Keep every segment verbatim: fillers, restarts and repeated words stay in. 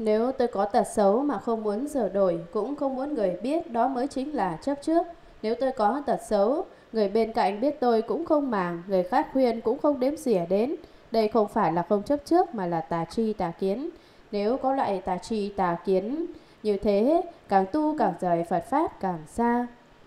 Nếu tôi có tật xấu mà không muốn sửa đổi, cũng không muốn người biết, đó mới chính là chấp trước. Nếu tôi có tật xấu, người bên cạnh biết tôi cũng không màng, người khác khuyên cũng không đếm xỉa đến. Đây không phải là không chấp trước mà là tà tri tà kiến. Nếu có loại tà tri tà kiến như thế, càng tu càng rời Phật Pháp càng xa.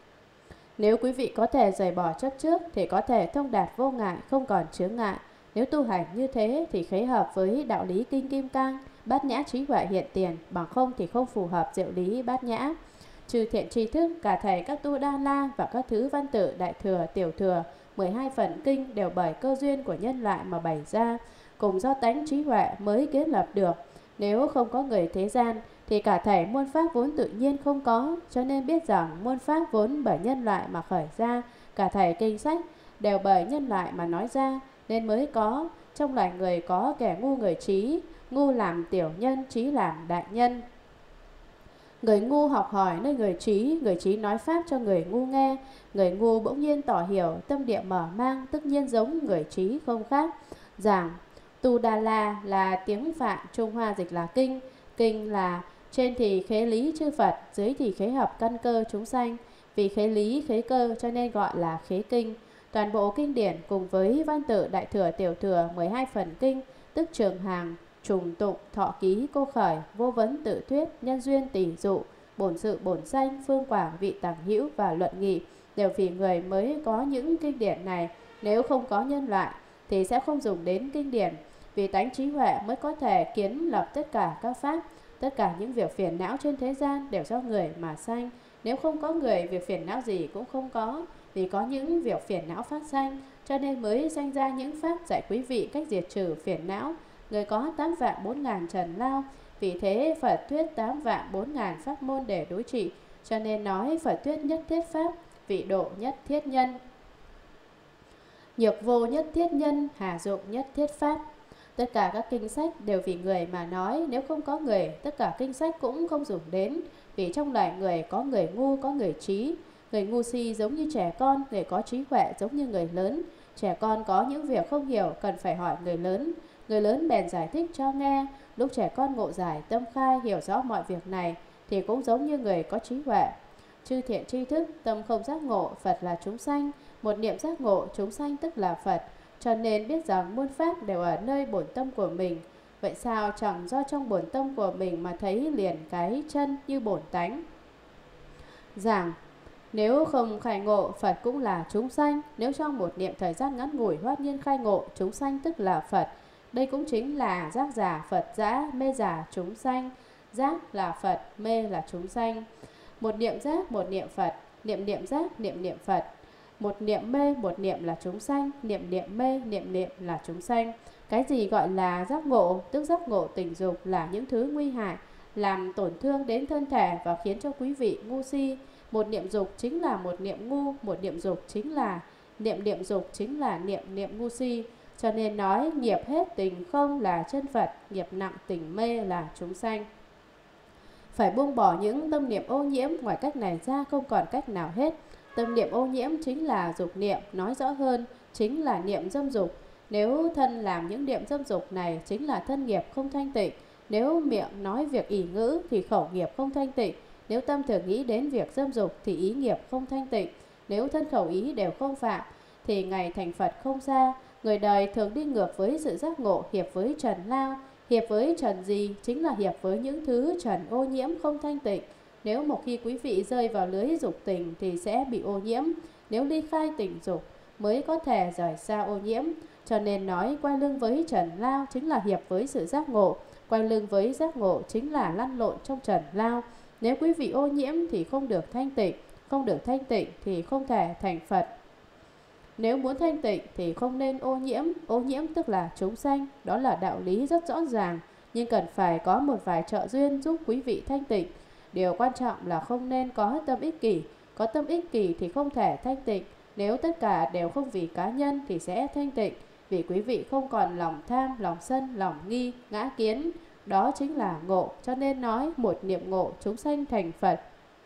Nếu quý vị có thể rời bỏ chấp trước thì có thể thông đạt vô ngại, không còn chướng ngại. Nếu tu hành như thế thì khế hợp với đạo lý kinh kim cang, bát nhã trí huệ hiện tiền, bằng không thì không phù hợp diệu lý bát nhã. Trừ thiện tri thức, cả thầy các tu đa la và các thứ văn tự đại thừa, tiểu thừa, mười hai phần kinh đều bởi cơ duyên của nhân loại mà bày ra, cùng do tánh trí huệ mới kiến lập được. Nếu không có người thế gian thì cả thảy muôn pháp vốn tự nhiên không có, cho nên biết rằng muôn pháp vốn bởi nhân loại mà khởi ra, cả thảy kinh sách đều bởi nhân loại mà nói ra, nên mới có. Trong loài người có kẻ ngu người trí, ngu làm tiểu nhân, trí làm đại nhân. Người ngu học hỏi nơi người trí, người trí nói pháp cho người ngu nghe. Người ngu bỗng nhiên tỏ hiểu, tâm địa mở mang, tất nhiên giống người trí không khác. Giảng Tu Đà La là tiếng Phạn, Trung Hoa dịch là kinh. Kinh là trên thì khế lý chư Phật, dưới thì khế hợp căn cơ chúng sanh. Vì khế lý khế cơ cho nên gọi là khế kinh. Toàn bộ kinh điển cùng với văn tự đại thừa tiểu thừa mười hai phần kinh, tức trường hàng, trùng tụng, thọ ký, cô khởi, vô vấn tự thuyết, nhân duyên tỷ dụ, bổn sự bổn sanh, phương quảng, vị tàng hữu và luận nghị, đều vì người mới có những kinh điển này. Nếu không có nhân loại thì sẽ không dùng đến kinh điển. Vì tánh trí huệ mới có thể kiến lập tất cả các pháp. Tất cả những việc phiền não trên thế gian đều do người mà sanh. Nếu không có người, việc phiền não gì cũng không có. Vì có những việc phiền não phát sanh, cho nên mới sanh ra những pháp dạy quý vị cách diệt trừ phiền não. Người có tám vạn bốn ngàn trần lao, vì thế Phật thuyết tám vạn bốn ngàn pháp môn để đối trị. Cho nên nói Phật thuyết nhất thiết pháp, vị độ nhất thiết nhân, nhược vô nhất thiết nhân, hà dụng nhất thiết pháp. Tất cả các kinh sách đều vì người mà nói. Nếu không có người, tất cả kinh sách cũng không dùng đến. Vì trong loài người có người ngu, có người trí. Người ngu si giống như trẻ con, người có trí huệ giống như người lớn. Trẻ con có những việc không hiểu cần phải hỏi người lớn. Người lớn bèn giải thích cho nghe. Lúc trẻ con ngộ giải, tâm khai, hiểu rõ mọi việc này thì cũng giống như người có trí huệ. Chư thiện tri thức, tâm không giác ngộ, Phật là chúng sanh. Một niệm giác ngộ, chúng sanh tức là Phật. Cho nên biết rằng muôn pháp đều ở nơi bổn tâm của mình. Vậy sao chẳng do trong bổn tâm của mình mà thấy liền cái chân như bổn tánh. Giảng nếu không khai ngộ, Phật cũng là chúng sanh. Nếu trong một niệm thời gian ngắn ngủi hoát nhiên khai ngộ, chúng sanh tức là Phật. Đây cũng chính là giác giả Phật giả, mê giả chúng sanh. Giác là Phật, mê là chúng sanh. Một niệm giác, một niệm Phật, niệm niệm giác, niệm niệm Phật. Một niệm mê, một niệm là chúng sanh, niệm niệm mê, niệm niệm là chúng sanh. Cái gì gọi là giác ngộ, tức giác ngộ tình dục là những thứ nguy hại, làm tổn thương đến thân thể và khiến cho quý vị ngu si. Một niệm dục chính là một niệm ngu, một niệm dục chính là niệm niệm dục chính là niệm niệm ngu si. Cho nên nói nghiệp hết tình không là chân Phật, nghiệp nặng tình mê là chúng sanh. Phải buông bỏ những tâm niệm ô nhiễm, ngoài cách này ra không còn cách nào hết. Tâm niệm ô nhiễm chính là dục niệm, nói rõ hơn chính là niệm dâm dục. Nếu thân làm những niệm dâm dục này chính là thân nghiệp không thanh tịnh. Nếu miệng nói việc ỷ ngữ thì khẩu nghiệp không thanh tịnh. Nếu tâm thường nghĩ đến việc dâm dục thì ý nghiệp không thanh tịnh. Nếu thân khẩu ý đều không phạm thì ngày thành Phật không xa. Người đời thường đi ngược với sự giác ngộ, hiệp với trần lao. Hiệp với trần gì? Chính là hiệp với những thứ trần ô nhiễm không thanh tịnh. Nếu một khi quý vị rơi vào lưới dục tình thì sẽ bị ô nhiễm. Nếu ly khai tình dục mới có thể rời xa ô nhiễm. Cho nên nói quay lưng với trần lao chính là hiệp với sự giác ngộ. Quay lưng với giác ngộ chính là lăn lộn trong trần lao. Nếu quý vị ô nhiễm thì không được thanh tịnh. Không được thanh tịnh thì không thể thành Phật. Nếu muốn thanh tịnh thì không nên ô nhiễm. Ô nhiễm tức là chúng sanh. Đó là đạo lý rất rõ ràng. Nhưng cần phải có một vài trợ duyên giúp quý vị thanh tịnh. Điều quan trọng là không nên có tâm ích kỷ. Có tâm ích kỷ thì không thể thanh tịnh. Nếu tất cả đều không vì cá nhân thì sẽ thanh tịnh. Vì quý vị không còn lòng tham, lòng sân, lòng nghi, ngã kiến. Đó chính là ngộ. Cho nên nói một niệm ngộ chúng sanh thành Phật.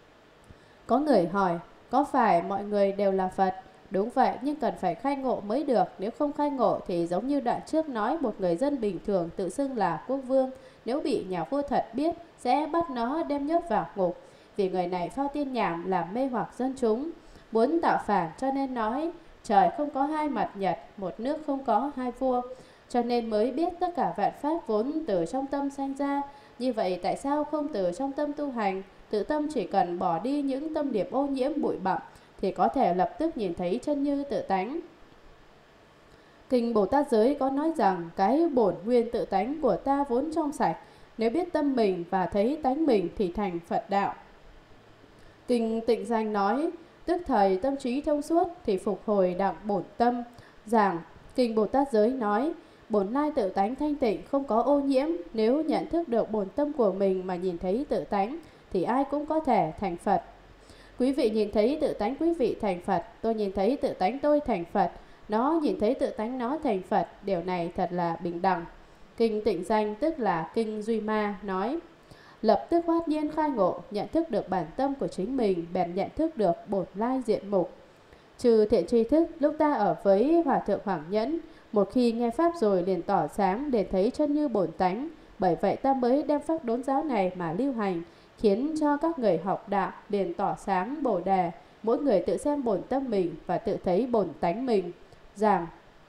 Có người hỏi, có phải mọi người đều là Phật? Đúng vậy, nhưng cần phải khai ngộ mới được. Nếu không khai ngộ thì giống như đoạn trước nói một người dân bình thường tự xưng là quốc vương. nếu bị nhà vua thật biết sẽ bắt nó đem nhốt vào ngục. Vì người này phao tin nhảm làm mê hoặc dân chúng, muốn tạo phản, cho nên nói trời không có hai mặt nhật, một nước không có hai vua. Cho nên mới biết tất cả vạn pháp vốn từ trong tâm sanh ra. Như vậy tại sao không từ trong tâm tu hành? Tự tâm chỉ cần bỏ đi những tâm niệm ô nhiễm bụi bặm thì có thể lập tức nhìn thấy chân như tự tánh. Kinh Bồ Tát Giới có nói rằng cái bổn nguyên tự tánh của ta vốn trong sạch, nếu biết tâm mình và thấy tánh mình thì thành Phật đạo. Kinh Tịnh Danh nói tức thời tâm trí thông suốt thì phục hồi đặng bổn tâm. Giảng Kinh Bồ Tát Giới nói bổn lai tự tánh thanh tịnh không có ô nhiễm, nếu nhận thức được bổn tâm của mình mà nhìn thấy tự tánh thì ai cũng có thể thành Phật. Quý vị nhìn thấy tự tánh quý vị thành Phật, tôi nhìn thấy tự tánh tôi thành Phật, nó nhìn thấy tự tánh nó thành Phật, điều này thật là bình đẳng. Kinh Tịnh Danh tức là Kinh Duy Ma nói lập tức hoát nhiên khai ngộ, nhận thức được bản tâm của chính mình, bèn nhận thức được bổn lai diện mục. Trừ thiện tri thức, lúc ta ở với Hòa Thượng Hoàng Nhẫn, một khi nghe Pháp rồi liền tỏ sáng để thấy chân như bổn tánh. Bởi vậy ta mới đem pháp đốn giáo này mà lưu hành, khiến cho các người học đạo liền tỏ sáng bồ đề, mỗi người tự xem bổn tâm mình và tự thấy bổn tánh mình. Giảng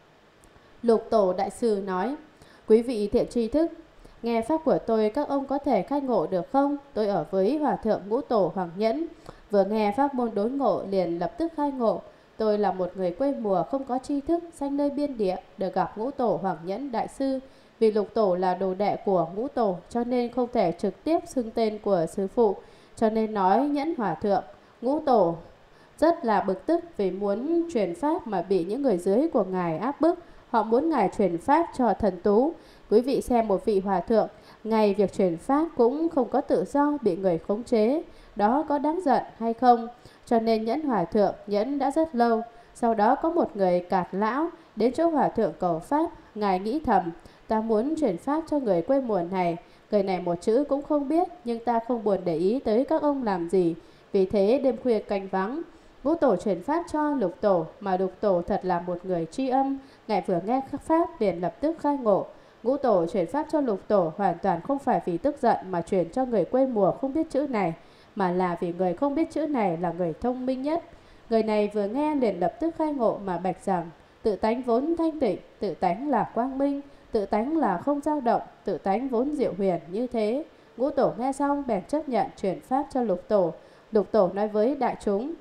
Lục Tổ Đại Sư nói quý vị thiện tri thức, nghe pháp của tôi các ông có thể khai ngộ được không? Tôi ở với Hòa Thượng Ngũ Tổ Hoàng Nhẫn, vừa nghe pháp môn đốn ngộ liền lập tức khai ngộ. Tôi là một người quê mùa không có tri thức, sanh nơi biên địa, được gặp Ngũ Tổ Hoàng Nhẫn Đại Sư. Vì Lục Tổ là đồ đệ của Ngũ Tổ cho nên không thể trực tiếp xưng tên của sư phụ, cho nên nói Nhẫn Hòa Thượng. Ngũ Tổ rất là bực tức vì muốn truyền pháp mà bị những người dưới của ngài áp bức. Họ muốn ngài truyền pháp cho thần tú. Quý vị xem một vị hòa thượng, ngày việc truyền pháp cũng không có tự do, bị người khống chế, đó có đáng giận hay không? Cho nên Nhẫn Hòa Thượng nhẫn đã rất lâu. Sau đó có một người cạt lão đến chỗ Hòa Thượng cầu pháp. Ngài nghĩ thầm, ta muốn truyền pháp cho người quê mùa này, người này một chữ cũng không biết, nhưng ta không buồn để ý tới các ông làm gì. Vì thế đêm khuya canh vắng, Ngũ Tổ truyền pháp cho Lục Tổ, mà Lục Tổ thật là một người tri âm. Ngài vừa nghe pháp liền lập tức khai ngộ. Ngũ Tổ truyền pháp cho Lục Tổ hoàn toàn không phải vì tức giận mà truyền cho người quê mùa không biết chữ này, mà là vì người không biết chữ này là người thông minh nhất. Người này vừa nghe liền lập tức khai ngộ mà bạch rằng tự tánh vốn thanh tịnh, tự tánh là quang minh, tự tánh là không dao động, tự tánh vốn diệu huyền như thế. Ngũ Tổ nghe xong bèn chấp nhận truyền pháp cho Lục Tổ. Lục Tổ nói với đại chúng,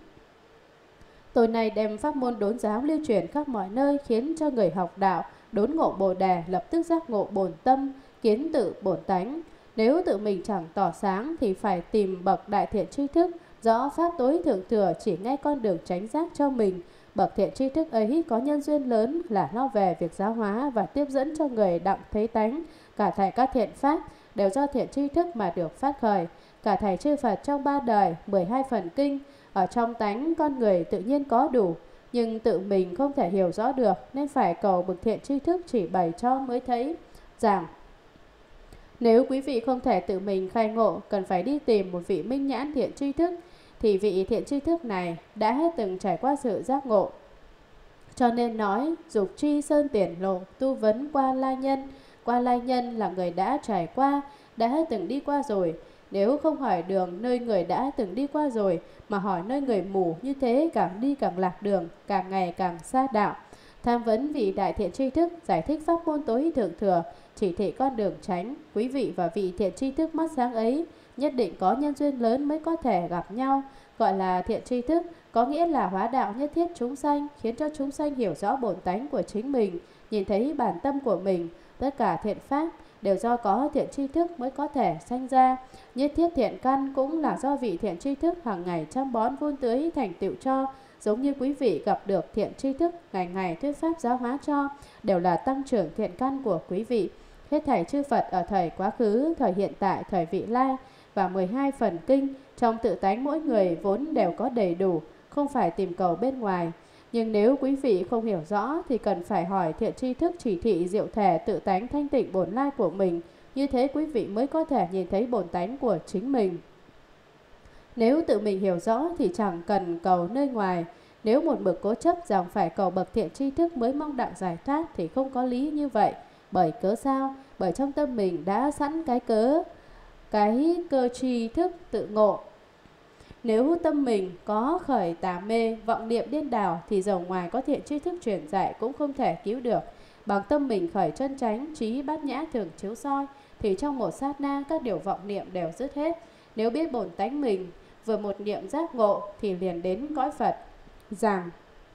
tôi này đem pháp môn đốn giáo lưu truyền khắp mọi nơi, khiến cho người học đạo đốn ngộ bồ đề lập tức giác ngộ bổn tâm, kiến tự bổn tánh. Nếu tự mình chẳng tỏ sáng thì phải tìm bậc đại thiện tri thức, rõ pháp tối thượng thừa, chỉ ngay con đường tránh giác cho mình. Bậc thiện tri thức ấy có nhân duyên lớn là lo về việc giáo hóa và tiếp dẫn cho người đặng thấy tánh. Cả thảy các thiện pháp đều do thiện tri thức mà được phát khởi. Cả thảy chư Phật trong ba đời, mười hai phần kinh, ở trong tánh con người tự nhiên có đủ, nhưng tự mình không thể hiểu rõ được, nên phải cầu bậc thiện tri thức chỉ bày cho mới thấy. Giảng nếu quý vị không thể tự mình khai ngộ, cần phải đi tìm một vị minh nhãn thiện tri thức, thì vị thiện tri thức này đã hết từng trải qua sự giác ngộ. Cho nên nói dục tri sơn tiền lộ, tu vấn qua lai nhân. Qua lai nhân là người đã trải qua, đã hết từng đi qua rồi. Nếu không hỏi đường nơi người đã từng đi qua rồi, mà hỏi nơi người mù, như thế càng đi càng lạc đường, càng ngày càng xa đạo. Tham vấn vị đại thiện tri thức giải thích pháp môn tối thượng thừa, chỉ thị con đường tránh. Quý vị và vị thiện tri thức mắt sáng ấy nhất định có nhân duyên lớn mới có thể gặp nhau. Gọi là thiện tri thức có nghĩa là hóa đạo nhất thiết chúng sanh, khiến cho chúng sanh hiểu rõ bổn tánh của chính mình, nhìn thấy bản tâm của mình. Tất cả thiện pháp đều do có thiện tri thức mới có thể sanh ra. Nhất thiết thiện căn cũng là do vị thiện tri thức hàng ngày chăm bón vun tưới thành tựu cho. Giống như quý vị gặp được thiện tri thức ngày ngày thuyết pháp giáo hóa cho, đều là tăng trưởng thiện căn của quý vị. Hết thảy chư Phật ở thời quá khứ, thời hiện tại, thời vị lai và mười hai phần kinh, trong tự tánh mỗi người vốn đều có đầy đủ, không phải tìm cầu bên ngoài. Nhưng nếu quý vị không hiểu rõ thì cần phải hỏi thiện tri thức chỉ thị diệu thể tự tánh thanh tịnh bổn lai của mình. Như thế quý vị mới có thể nhìn thấy bổn tánh của chính mình. Nếu tự mình hiểu rõ thì chẳng cần cầu nơi ngoài. Nếu một bậc cố chấp rằng phải cầu bậc thiện tri thức mới mong đặng giải thoát thì không có lý như vậy. Bởi cớ sao? Bởi trong tâm mình đã sẵn cái cớ, cái cơ tri thức tự ngộ. Nếu tâm mình có khởi tà mê, vọng niệm điên đảo thì dầu ngoài có thiện tri thức truyền dạy cũng không thể cứu được. Bằng tâm mình khởi chân chánh, trí bát nhã thường chiếu soi thì trong một sát na các điều vọng niệm đều dứt hết. Nếu biết bổn tánh mình vừa một niệm giác ngộ thì liền đến cõi Phật. Rằng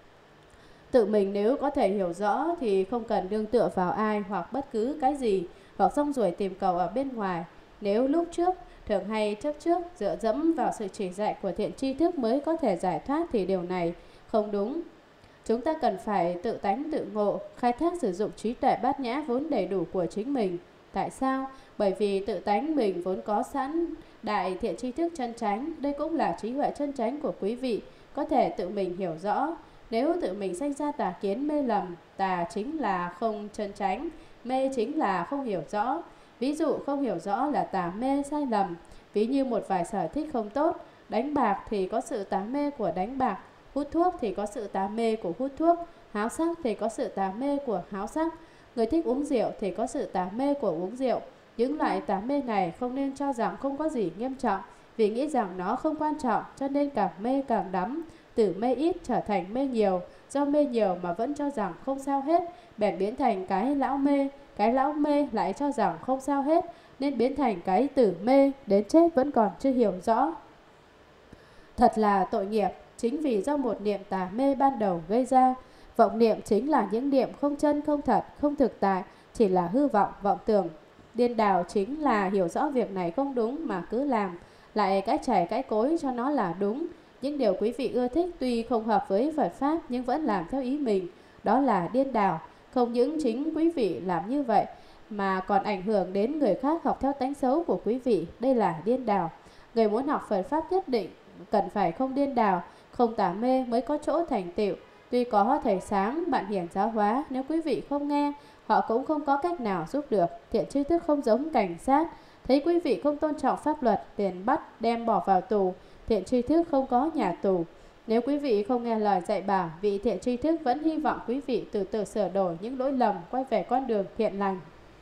tự mình nếu có thể hiểu rõ thì không cần nương tựa vào ai hoặc bất cứ cái gì, hoặc rong ruổi tìm cầu ở bên ngoài. Nếu lúc trước thường hay chấp trước dựa dẫm vào sự chỉ dạy của thiện tri thức mới có thể giải thoát thì điều này không đúng. Chúng ta cần phải tự tánh tự ngộ, khai thác sử dụng trí tuệ bát nhã vốn đầy đủ của chính mình. Tại sao? Bởi vì tự tánh mình vốn có sẵn đại thiện tri thức chân chánh. Đây cũng là trí huệ chân chánh của quý vị, có thể tự mình hiểu rõ. Nếu tự mình sanh ra tà kiến mê lầm, tà chính là không chân chánh, mê chính là không hiểu rõ. Ví dụ không hiểu rõ là tà mê sai lầm. Ví như một vài sở thích không tốt, đánh bạc thì có sự tà mê của đánh bạc, hút thuốc thì có sự tà mê của hút thuốc, háo sắc thì có sự tà mê của háo sắc, người thích uống rượu thì có sự tà mê của uống rượu. Những loại tà mê này không nên cho rằng không có gì nghiêm trọng, vì nghĩ rằng nó không quan trọng cho nên càng mê càng đắm, từ mê ít trở thành mê nhiều, do mê nhiều mà vẫn cho rằng không sao hết, bèn biến thành cái lão mê, cái lão mê lại cho rằng không sao hết, nên biến thành cái tử mê, đến chết vẫn còn chưa hiểu rõ. Thật là tội nghiệp, chính vì do một niệm tà mê ban đầu gây ra. Vọng niệm chính là những niệm không chân không thật, không thực tại, chỉ là hư vọng, vọng tưởng. Điên đảo chính là hiểu rõ việc này không đúng mà cứ làm, lại cãi chảy cãi cối cho nó là đúng. Những điều quý vị ưa thích tuy không hợp với Phật Pháp nhưng vẫn làm theo ý mình, đó là điên đảo. Không những chính quý vị làm như vậy mà còn ảnh hưởng đến người khác học theo tánh xấu của quý vị, đây là điên đảo. Người muốn học Phật Pháp nhất định cần phải không điên đảo, không tà mê mới có chỗ thành tựu. Tuy có thầy sáng, bạn hiển giáo hóa, nếu quý vị không nghe, họ cũng không có cách nào giúp được. Thiện tri thức không giống cảnh sát, thấy quý vị không tôn trọng pháp luật, liền bắt đem bỏ vào tù. Thiện tri thức không có nhà tù. Nếu quý vị không nghe lời dạy bảo, vị thiện tri thức vẫn hy vọng quý vị từ từ sửa đổi những lỗi lầm, quay về con đường thiện lành.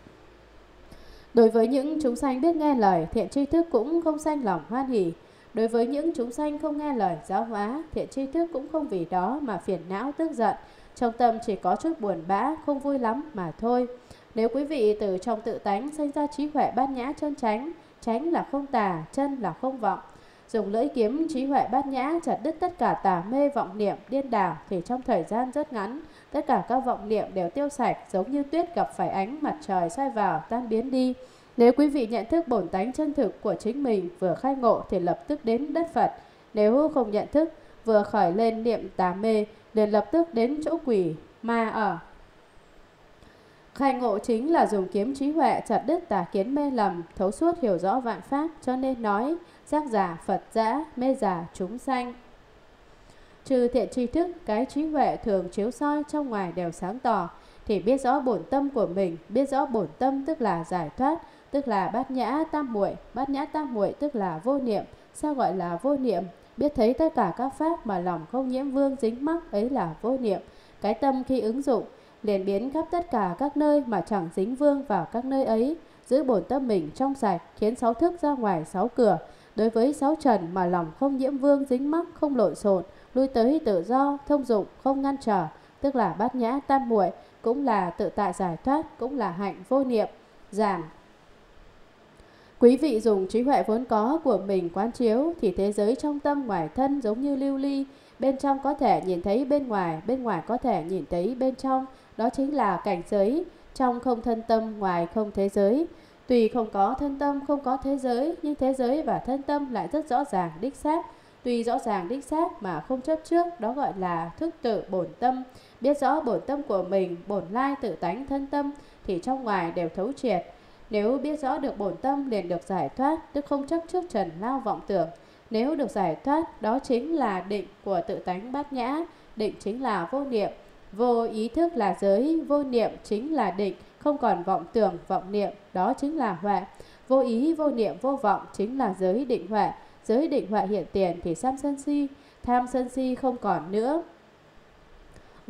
Đối với những chúng sanh biết nghe lời, thiện tri thức cũng không sanh lòng hoan hỉ. Đối với những chúng sanh không nghe lời giáo hóa, thiện tri thức cũng không vì đó mà phiền não tức giận. Trong tâm chỉ có chút buồn bã, không vui lắm mà thôi. Nếu quý vị từ trong tự tánh sanh ra trí huệ bát nhã chân chánh, chánh là không tà, chân là không vọng, dùng lưỡi kiếm trí huệ bát nhã chặt đứt tất cả tà mê vọng niệm điên đảo, thì trong thời gian rất ngắn, tất cả các vọng niệm đều tiêu sạch, giống như tuyết gặp phải ánh mặt trời soi vào tan biến đi. Nếu quý vị nhận thức bổn tánh chân thực của chính mình, vừa khai ngộ thì lập tức đến đất Phật. Nếu không nhận thức, vừa khởi lên niệm tà mê, liền lập tức đến chỗ quỷ ma ở. Khai ngộ chính là dùng kiếm trí huệ chặt đứt tà kiến mê lầm, thấu suốt hiểu rõ vạn pháp, cho nên nói giác giả Phật dã, mê giả chúng sanh. Trừ thiện tri thức, cái trí huệ thường chiếu soi trong ngoài đều sáng tỏ, thì biết rõ bổn tâm của mình. Biết rõ bổn tâm tức là giải thoát, tức là bát nhã tam muội. Bát nhã tam muội tức là vô niệm. Sao gọi là vô niệm? Biết thấy tất cả các pháp mà lòng không nhiễm vương dính mắc, ấy là vô niệm. Cái tâm khi ứng dụng liền biến khắp tất cả các nơi mà chẳng dính vương vào các nơi ấy. Giữ bổn tâm mình trong sạch, khiến sáu thức ra ngoài sáu cửa. Đối với sáu trần mà lòng không nhiễm vương dính mắc, không lộn xộn, lui tới tự do, thông dụng, không ngăn trở, tức là bát nhã tam muội, cũng là tự tại giải thoát, cũng là hạnh vô niệm. Giảng: quý vị dùng trí huệ vốn có của mình quán chiếu, thì thế giới trong tâm ngoài thân giống như lưu ly, bên trong có thể nhìn thấy bên ngoài, bên ngoài có thể nhìn thấy bên trong. Đó chính là cảnh giới trong không thân tâm, ngoài không thế giới. Tuy không có thân tâm, không có thế giới, nhưng thế giới và thân tâm lại rất rõ ràng đích xác. Tuy rõ ràng đích xác mà không chấp trước, đó gọi là thức tự bổn tâm. Biết rõ bổn tâm của mình, bổn lai tự tánh thân tâm, thì trong ngoài đều thấu triệt. Nếu biết rõ được bổn tâm liền được giải thoát, tức không chấp trước trần lao vọng tưởng. Nếu được giải thoát, đó chính là định của tự tánh bát nhã. Định chính là vô niệm. Vô ý thức là giới, vô niệm chính là định, không còn vọng tưởng, vọng niệm, đó chính là huệ. Vô ý, vô niệm, vô vọng chính là giới định huệ. Giới định huệ hiện tiền thì tham sân si, tham sân si không còn nữa.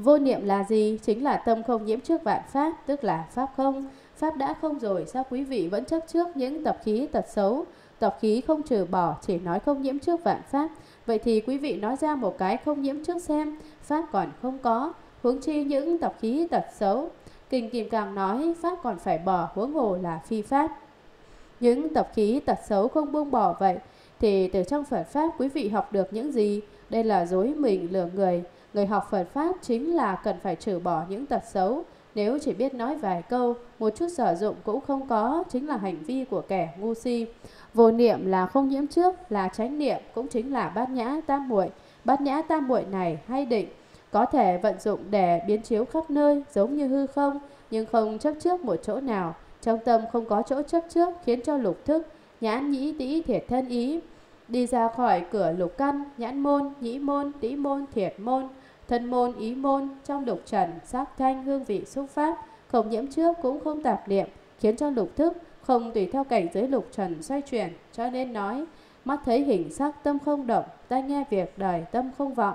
Vô niệm là gì? Chính là tâm không nhiễm trước vạn pháp, tức là pháp không. Pháp đã không rồi, sao quý vị vẫn chấp trước những tập khí tật xấu? Tập khí không trừ bỏ, chỉ nói không nhiễm trước vạn pháp. Vậy thì quý vị nói ra một cái không nhiễm trước xem, pháp còn không có, huống chi những tập khí tật xấu. Kinh Kim Cang nói pháp còn phải bỏ, huống hồ là phi pháp. Những tập khí tật xấu không buông bỏ vậy, thì từ trong Phật Pháp quý vị học được những gì? Đây là dối mình lừa người. Người học Phật Pháp chính là cần phải trừ bỏ những tật xấu. Nếu chỉ biết nói vài câu, một chút sử dụng cũng không có, chính là hành vi của kẻ ngu si. Vô niệm là không nhiễm trước, là chánh niệm, cũng chính là bát nhã tam muội. Bát nhã tam muội này hay định, có thể vận dụng để biến chiếu khắp nơi, giống như hư không, nhưng không chấp trước một chỗ nào. Trong tâm không có chỗ chấp trước, khiến cho lục thức, nhãn nhĩ tĩ thiệt thân ý, đi ra khỏi cửa lục căn, nhãn môn, nhĩ môn, tĩ môn, thiệt môn, thân môn, ý môn, trong lục trần, sắc thanh, hương vị, xúc pháp, không nhiễm trước cũng không tạp niệm, khiến cho lục thức không tùy theo cảnh giới lục trần xoay chuyển. Cho nên nói, mắt thấy hình sắc tâm không động, tai nghe việc đời tâm không vọng.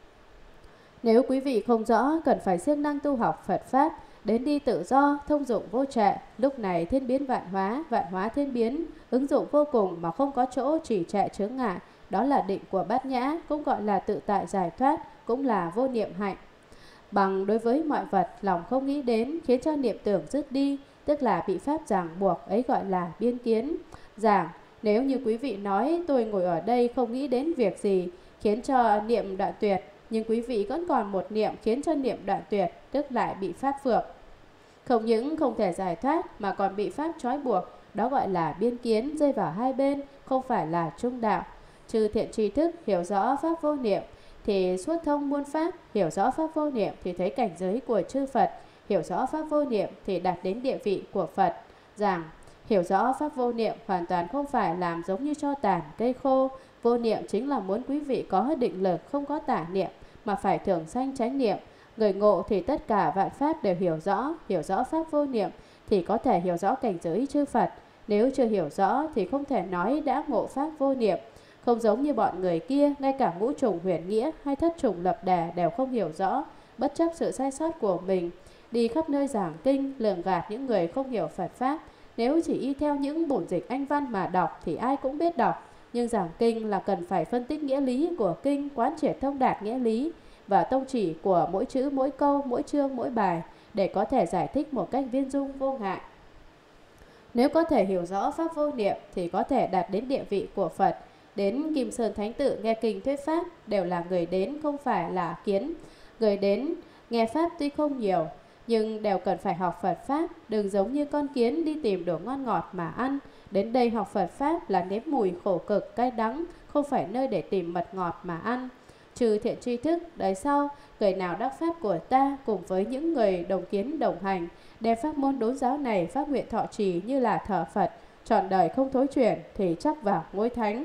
Nếu quý vị không rõ, cần phải siêng năng tu học Phật Pháp, đến đi tự do, thông dụng vô trệ. Lúc này thiên biến vạn hóa, vạn hóa thiên biến, ứng dụng vô cùng mà không có chỗ chỉ trệ chướng ngại. Đó là định của bát nhã, cũng gọi là tự tại giải thoát, cũng là vô niệm hạnh. Bằng đối với mọi vật, lòng không nghĩ đến, khiến cho niệm tưởng dứt đi, tức là bị pháp ràng buộc, ấy gọi là biên kiến. Giảng, nếu như quý vị nói tôi ngồi ở đây không nghĩ đến việc gì, khiến cho niệm đoạn tuyệt, nhưng quý vị vẫn còn một niệm khiến cho niệm đoạn tuyệt, tức lại bị pháp phược. Không những không thể giải thoát mà còn bị pháp trói buộc, đó gọi là biên kiến, rơi vào hai bên, không phải là trung đạo. Trừ thiện tri thức hiểu rõ pháp vô niệm thì suốt thông muôn pháp, hiểu rõ pháp vô niệm thì thấy cảnh giới của chư Phật, hiểu rõ pháp vô niệm thì đạt đến địa vị của Phật. Rằng hiểu rõ pháp vô niệm hoàn toàn không phải làm giống như tro tàn cây khô. Vô niệm chính là muốn quý vị có định lực, không có tả niệm, mà phải thường sanh chánh niệm. Người ngộ thì tất cả vạn pháp đều hiểu rõ, hiểu rõ pháp vô niệm thì có thể hiểu rõ cảnh giới chư Phật. Nếu chưa hiểu rõ thì không thể nói đã ngộ pháp vô niệm. Không giống như bọn người kia, ngay cả ngũ trùng huyền nghĩa hay thất trùng lập đà đều không hiểu rõ, bất chấp sự sai sót của mình, đi khắp nơi giảng kinh, lường gạt những người không hiểu Phật Pháp. Nếu chỉ y theo những bổn dịch anh văn mà đọc thì ai cũng biết đọc, nhưng giảng kinh là cần phải phân tích nghĩa lý của kinh, quán triệt thông đạt nghĩa lý và tông chỉ của mỗi chữ, mỗi câu, mỗi chương, mỗi bài để có thể giải thích một cách viên dung vô ngại. Nếu có thể hiểu rõ pháp vô niệm thì có thể đạt đến địa vị của Phật. Đến Kim Sơn Thánh Tự nghe kinh thuyết pháp đều là người đến, không phải là kiến. Người đến nghe pháp tuy không nhiều nhưng đều cần phải học Phật Pháp. Đừng giống như con kiến đi tìm đồ ngon ngọt mà ăn. Đến đây học Phật Pháp là nếm mùi khổ cực cay đắng, không phải nơi để tìm mật ngọt mà ăn. Trừ thiện tri thức, đời sau người nào đắc pháp của ta cùng với những người đồng kiến đồng hành, đem pháp môn đốn giáo này phát nguyện thọ trì như là thờ Phật, trọn đời không thối chuyển thì chắc vào ngôi thánh.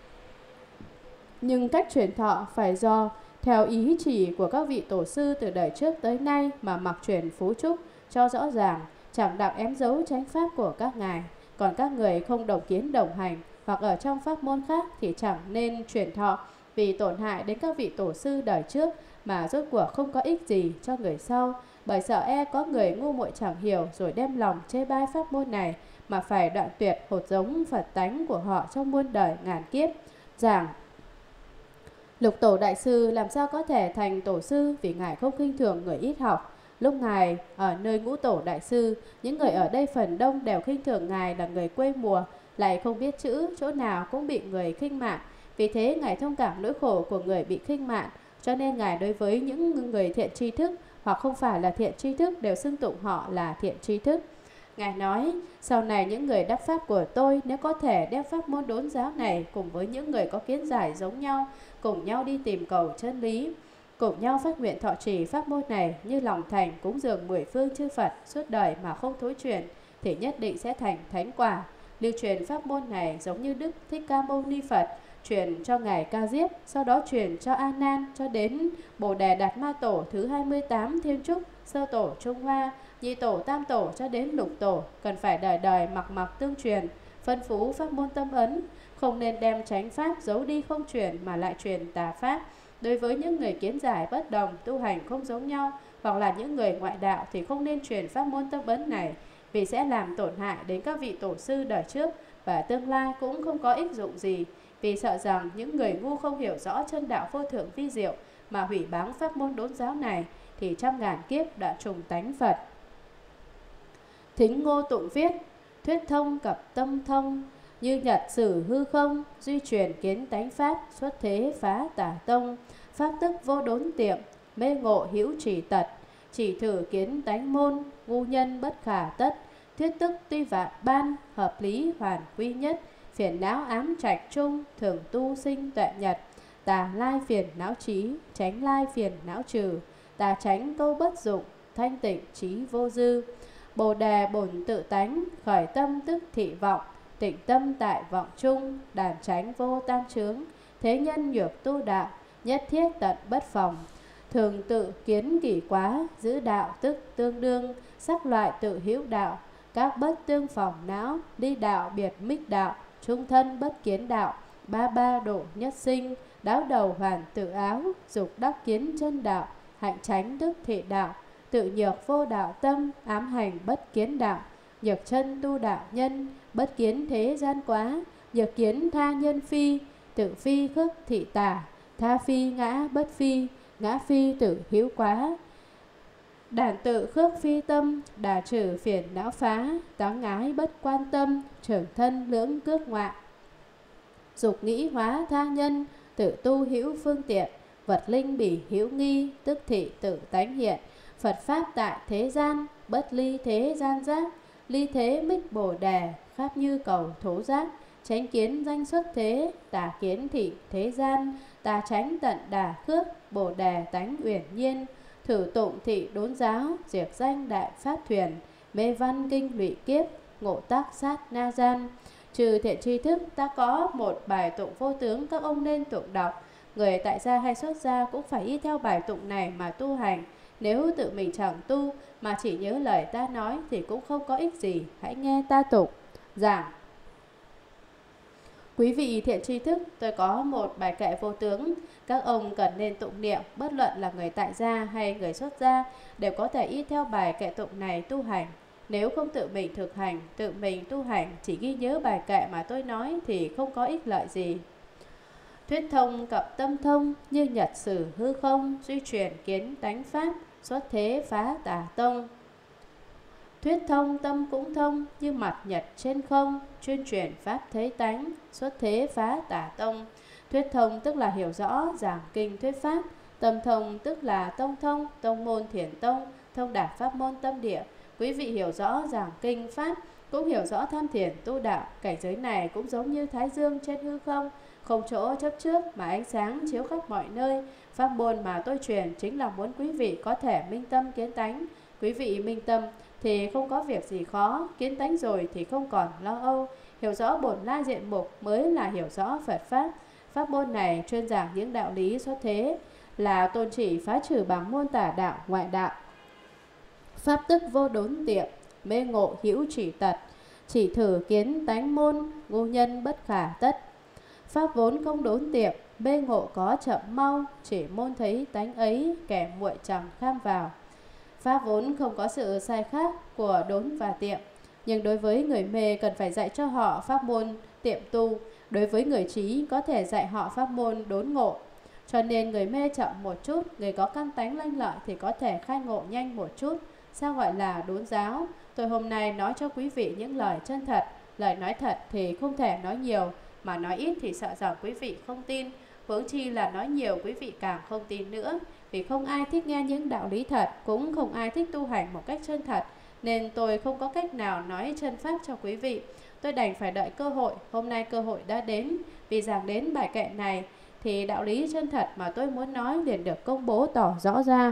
Nhưng cách truyền thọ phải do theo ý chỉ của các vị tổ sư từ đời trước tới nay mà mặc truyền phú trúc cho rõ ràng, chẳng đặng ém dấu chánh pháp của các ngài. Còn các người không đồng kiến đồng hành hoặc ở trong pháp môn khác thì chẳng nên truyền thọ, vì tổn hại đến các vị tổ sư đời trước mà rốt cuộc không có ích gì cho người sau. Bởi sợ e có người ngu muội chẳng hiểu rồi đem lòng chê bai pháp môn này mà phải đoạn tuyệt hột giống Phật tánh của họ trong muôn đời ngàn kiếp. Giảng Lục Tổ Đại Sư làm sao có thể thành tổ sư vì ngài không khinh thường người ít học. Lúc ngài ở nơi Ngũ Tổ Đại Sư, những người ở đây phần đông đều khinh thường ngài là người quê mùa, lại không biết chữ, chỗ nào cũng bị người khinh mạn. Vì thế ngài thông cảm nỗi khổ của người bị khinh mạn, cho nên ngài đối với những người thiện tri thức hoặc không phải là thiện tri thức đều xưng tụng họ là thiện tri thức. Ngài nói, sau này những người đắc pháp của tôi nếu có thể đem pháp môn đốn giáo này cùng với những người có kiến giải giống nhau, cùng nhau đi tìm cầu chân lý, cùng nhau phát nguyện thọ trì pháp môn này như lòng thành cúng dường mười phương chư Phật suốt đời mà không thối chuyển, thì nhất định sẽ thành thánh quả. Lưu truyền pháp môn này giống như Đức Thích Ca Mâu Ni Phật truyền cho ngài Ca Diếp, sau đó truyền cho A Nan cho đến Bồ Đề Đạt Ma Tổ thứ hai mươi tám Thiên Trúc, Sơ Tổ Trung Hoa, Nhị Tổ Tam Tổ cho đến Lục Tổ, cần phải đời đời mặc mặc tương truyền, phân phú pháp môn tâm ấn, không nên đem chánh pháp giấu đi không truyền mà lại truyền tà pháp. Đối với những người kiến giải bất đồng, tu hành không giống nhau, hoặc là những người ngoại đạo thì không nên truyền pháp môn tâm ấn này, vì sẽ làm tổn hại đến các vị tổ sư đời trước và tương lai cũng không có ích dụng gì, vì sợ rằng những người ngu không hiểu rõ chân đạo vô thượng vi diệu mà hủy báng pháp môn đốn giáo này thì trăm ngàn kiếp đã trùng tánh Phật. Thính Ngô Tụng viết: thuyết thông cập tâm thông, như nhật sử hư không, duy truyền kiến tánh pháp, xuất thế phá tả tông. Pháp tức vô đốn tiệm, mê ngộ hữu chỉ tật, chỉ thử kiến tánh môn, ngu nhân bất khả tất. Thuyết tức tuy vạn ban, hợp lý hoàn quy nhất, phiền não ám trạch chung, thường tu sinh tuệ nhật. Tà lai phiền não trí, tránh lai phiền não trừ, tà tránh câu bất dụng, thanh tịnh trí vô dư. Bồ đề bổn tự tánh, khởi tâm tức thị vọng, tịnh tâm tại vọng chung, đàn tránh vô tam chướng. Thế nhân nhược tu đạo, nhất thiết tận bất phòng. Thường tự kiến kỷ quá, giữ đạo tức tương đương, sắc loại tự hữu đạo, các bất tương phòng não, đi đạo biệt mích đạo, trung thân bất kiến đạo, ba ba độ nhất sinh, đáo đầu hoàn tự áo, dục đắc kiến chân đạo, hạnh tránh tức thị đạo, tự nhược vô đạo tâm, ám hành bất kiến đạo, nhược chân tu đạo nhân, bất kiến thế gian quá, nhược kiến tha nhân phi, tự phi khước thị tả, tha phi ngã bất phi, ngã phi tự hữu quá. Đản tự khước phi tâm, đà trừ phiền não phá, táng ngái bất quan tâm, trưởng thân lưỡng cước ngoại. Dục nghĩ hóa tha nhân, tự tu hữu phương tiện, vật linh bỉ hữu nghi, tức thị tự tánh hiện. Phật pháp tại thế gian, bất ly thế gian giác, ly thế mích bồ đề, khắp như cầu thố giác. Tránh kiến danh xuất thế, tà kiến thị thế gian, tà tránh tận đà khước, bồ đề tánh uyển nhiên. Thử tụng thị đốn giáo, diệt danh đại pháp thuyền, mê văn kinh lụy kiếp, ngộ tác sát na gian. Trừ thiện tri thức, ta có một bài tụng vô tướng các ông nên tụng đọc. Người tại gia hay xuất gia cũng phải y theo bài tụng này mà tu hành. Nếu tự mình chẳng tu mà chỉ nhớ lời ta nói thì cũng không có ích gì. Hãy nghe ta tụng giảng. Quý vị thiện tri thức, tôi có một bài kệ vô tướng. Các ông cần nên tụng niệm, bất luận là người tại gia hay người xuất gia đều có thể y theo bài kệ tụng này tu hành. Nếu không tự mình thực hành, tự mình tu hành, chỉ ghi nhớ bài kệ mà tôi nói thì không có ích lợi gì. Thuyết thông cập tâm thông, như nhật sử hư không, duy truyền kiến tánh pháp, xuất thế phá tà tông. Thuyết thông tâm cũng thông, như mặt nhật trên không, chuyên truyền pháp thế tánh, xuất thế phá tà tông. Thuyết thông tức là hiểu rõ, giảng kinh thuyết pháp. Tâm thông tức là tông thông, tông môn thiền tông, thông đạt pháp môn tâm địa. Quý vị hiểu rõ giảng kinh pháp, cũng hiểu rõ tham thiền tu đạo. Cảnh giới này cũng giống như thái dương trên hư không, không chỗ chấp trước mà ánh sáng chiếu khắp mọi nơi. Pháp môn mà tôi truyền chính là muốn quý vị có thể minh tâm kiến tánh. Quý vị minh tâm thì không có việc gì khó, kiến tánh rồi thì không còn lo âu. Hiểu rõ bổn lai diện mục mới là hiểu rõ Phật pháp. Pháp môn này chuyên giảng những đạo lý xuất thế, là tôn chỉ phá trừ bằng môn tả đạo, ngoại đạo. Pháp tức vô đốn tiệm, mê ngộ hữu chỉ tật, chỉ thử kiến tánh môn, ngu nhân bất khả tất. Pháp vốn không đốn tiệm, mê ngộ có chậm mau, chỉ môn thấy tánh ấy, kẻ muội chẳng kham vào. Pháp vốn không có sự sai khác của đốn và tiệm, nhưng đối với người mê cần phải dạy cho họ pháp môn tiệm tu. Đối với người trí có thể dạy họ pháp môn đốn ngộ. Cho nên người mê chậm một chút, người có căn tánh lanh lợi thì có thể khai ngộ nhanh một chút. Sao gọi là đốn giáo? Tôi hôm nay nói cho quý vị những lời chân thật. Lời nói thật thì không thể nói nhiều, mà nói ít thì sợ rằng quý vị không tin. Huống chi là nói nhiều quý vị càng không tin nữa. Vì không ai thích nghe những đạo lý thật, cũng không ai thích tu hành một cách chân thật, nên tôi không có cách nào nói chân pháp cho quý vị. Tôi đành phải đợi cơ hội. Hôm nay cơ hội đã đến. Vì giảng đến bài kệ này thì đạo lý chân thật mà tôi muốn nói liền được công bố tỏ rõ ra.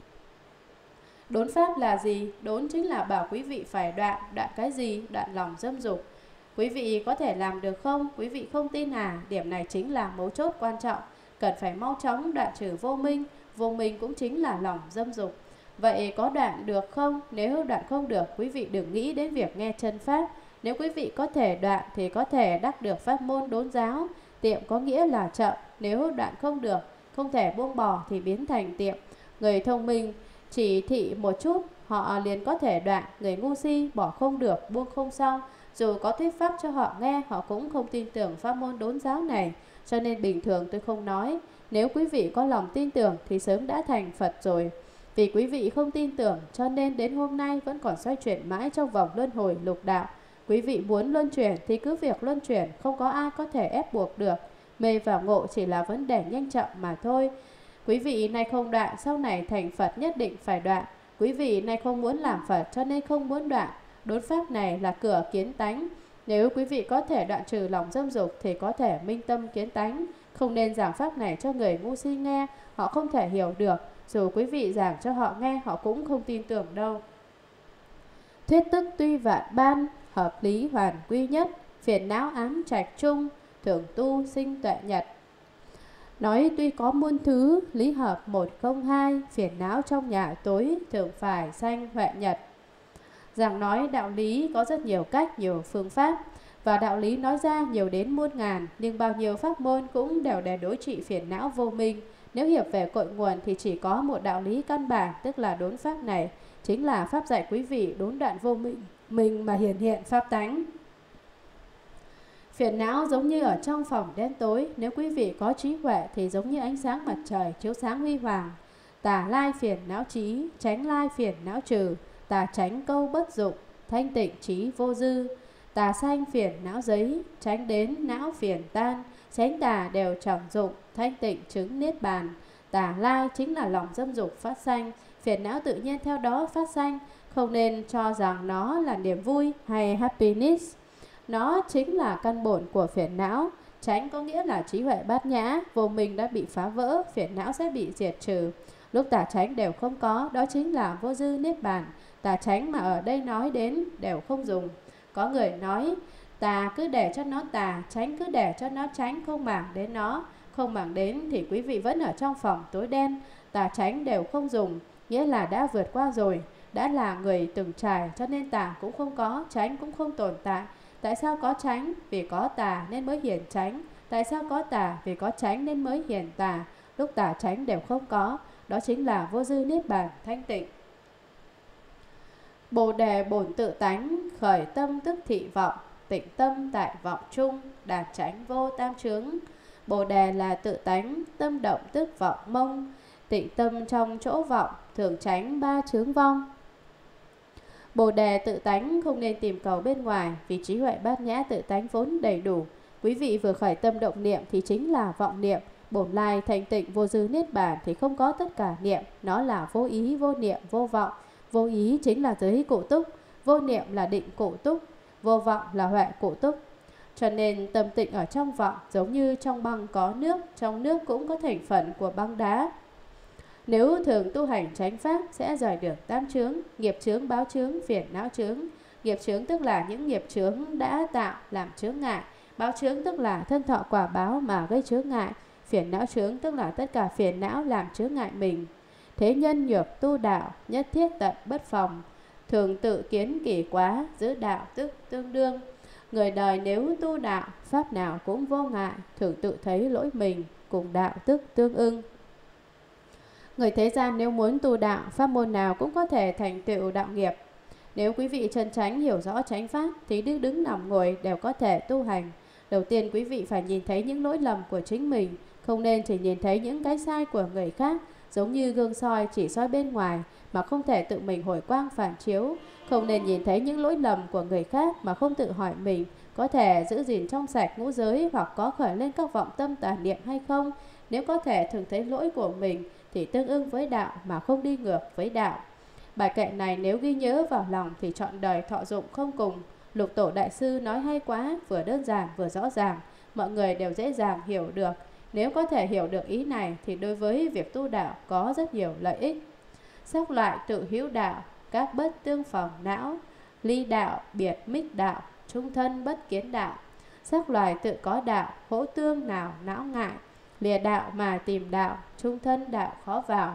Đốn pháp là gì? Đốn chính là bảo quý vị phải đoạn. Đoạn cái gì? Đoạn lòng dâm dục. Quý vị có thể làm được không? Quý vị không tin à? Điểm này chính là mấu chốt quan trọng. Cần phải mau chóng đoạn trừ vô minh. Vô minh cũng chính là lòng dâm dục. Vậy có đoạn được không? Nếu đoạn không được, quý vị đừng nghĩ đến việc nghe chân pháp. Nếu quý vị có thể đoạn thì có thể đắc được pháp môn đốn giáo. Tiệm có nghĩa là chậm. Nếu đoạn không được không thể buông bỏ thì biến thành tiệm. Người thông minh chỉ thị một chút, họ liền có thể đoạn. Người ngu si bỏ không được, buông không xong. Dù có thuyết pháp cho họ nghe, họ cũng không tin tưởng pháp môn đốn giáo này. Cho nên bình thường tôi không nói. Nếu quý vị có lòng tin tưởng thì sớm đã thành Phật rồi. Vì quý vị không tin tưởng cho nên đến hôm nay vẫn còn xoay chuyển mãi trong vòng luân hồi lục đạo. Quý vị muốn luân chuyển thì cứ việc luân chuyển, không có ai có thể ép buộc được. Mê và ngộ chỉ là vấn đề nhanh chậm mà thôi. Quý vị nay không đoạn, sau này thành Phật nhất định phải đoạn. Quý vị nay không muốn làm Phật cho nên không muốn đoạn. Đốn pháp này là cửa kiến tánh. Nếu quý vị có thể đoạn trừ lòng dâm dục thì có thể minh tâm kiến tánh. Không nên giảng pháp này cho người ngu si nghe, họ không thể hiểu được. Dù quý vị giảng cho họ nghe, họ cũng không tin tưởng đâu. Thuyết tức tuy vạn ban, hợp lý hoàn quy nhất, phiền não ám trạch chung, thường tu sinh tuệ nhật. Nói tuy có muôn thứ, lý hợp một không hai, phiền não trong nhà tối, thường phải sanh huệ nhật. Giảng nói đạo lý có rất nhiều cách, nhiều phương pháp. Và đạo lý nói ra nhiều đến muôn ngàn, nhưng bao nhiêu pháp môn cũng đều để đối trị phiền não vô minh. Nếu hiểu về cội nguồn thì chỉ có một đạo lý căn bản, tức là đốn pháp này. Chính là pháp dạy quý vị đốn đoạn vô minh mình mà hiển hiện pháp tánh. Phiền não giống như ở trong phòng đen tối, nếu quý vị có trí huệ thì giống như ánh sáng mặt trời chiếu sáng huy hoàng. Tà lai phiền não trí, tránh lai phiền não trừ, tà tránh câu bất dụng, thanh tịnh trí vô dư. Tà sanh phiền não giấy, tránh đến não phiền tan, tránh tà đều chẳng dụng, thanh tịnh chứng niết bàn. Tà lai chính là lòng dâm dục phát sanh, phiền não tự nhiên theo đó phát sanh. Không nên cho rằng nó là niềm vui hay happiness. Nó chính là căn bổn của phiền não. Tránh có nghĩa là trí huệ bát nhã, vô minh đã bị phá vỡ, phiền não sẽ bị diệt trừ. Lúc tà tránh đều không có, đó chính là vô dư niết bàn. Tà tránh mà ở đây nói đến đều không dùng. Có người nói tà cứ để cho nó tà, tránh cứ để cho nó tránh, không màng đến nó. Không màng đến thì quý vị vẫn ở trong phòng tối đen. Tà tránh đều không dùng, nghĩa là đã vượt qua rồi. Đã là người từng trải cho nên tà cũng không có, tránh cũng không tồn tại. Tại sao có tránh? Vì có tà nên mới hiển tránh. Tại sao có tà? Vì có tránh nên mới hiển tà. Lúc tà tránh đều không có, đó chính là vô dư niết bàn thanh tịnh. Bồ đề bổn tự tánh, khởi tâm tức thị vọng, tịnh tâm tại vọng chung, đạt tránh vô tam chướng. Bồ đề là tự tánh, tâm động tức vọng mông, tịnh tâm trong chỗ vọng, thường tránh ba chướng vong. Bồ đề tự tánh không nên tìm cầu bên ngoài, vì trí huệ bát nhã tự tánh vốn đầy đủ. Quý vị vừa khởi tâm động niệm thì chính là vọng niệm. Bổn lai thanh tịnh vô dư niết bàn thì không có tất cả niệm, nó là vô ý, vô niệm, vô vọng. Vô ý chính là giới cụ túc, vô niệm là định cụ túc, vô vọng là huệ cụ túc. Cho nên tâm tịnh ở trong vọng giống như trong băng có nước, trong nước cũng có thành phần của băng đá. Nếu thường tu hành chánh pháp sẽ rời được tam chướng, nghiệp chướng, báo chướng, phiền não chướng. Nghiệp chướng tức là những nghiệp chướng đã tạo làm chướng ngại, báo chướng tức là thân thọ quả báo mà gây chướng ngại, phiền não chướng tức là tất cả phiền não làm chướng ngại mình. Thế nhân nhược tu đạo, nhất thiết tận bất phòng, thường tự kiến kỳ quá, giữ đạo tức tương đương. Người đời nếu tu đạo, pháp nào cũng vô ngại, thường tự thấy lỗi mình, cùng đạo tức tương ưng. Người thế gian nếu muốn tu đạo, pháp môn nào cũng có thể thành tựu đạo nghiệp. Nếu quý vị chân chánh hiểu rõ chánh pháp thì đứng đứng nằm ngồi đều có thể tu hành. Đầu tiên quý vị phải nhìn thấy những lỗi lầm của chính mình, không nên chỉ nhìn thấy những cái sai của người khác. Giống như gương soi chỉ soi bên ngoài mà không thể tự mình hồi quang phản chiếu. Không nên nhìn thấy những lỗi lầm của người khác mà không tự hỏi mình có thể giữ gìn trong sạch ngũ giới hoặc có khởi lên các vọng tâm tà niệm hay không. Nếu có thể thường thấy lỗi của mình thì tương ưng với đạo mà không đi ngược với đạo. Bài kệ này nếu ghi nhớ vào lòng thì trọn đời thọ dụng không cùng. Lục Tổ Đại Sư nói hay quá, vừa đơn giản vừa rõ ràng, mọi người đều dễ dàng hiểu được. Nếu có thể hiểu được ý này thì đối với việc tu đạo có rất nhiều lợi ích. Sắc loại tự hữu đạo, các bất tương phòng não, ly đạo, biệt mích đạo, trung thân bất kiến đạo. Sắc loài tự có đạo, hỗ tương nào não ngại, lìa đạo mà tìm đạo, trung thân đạo khó vào.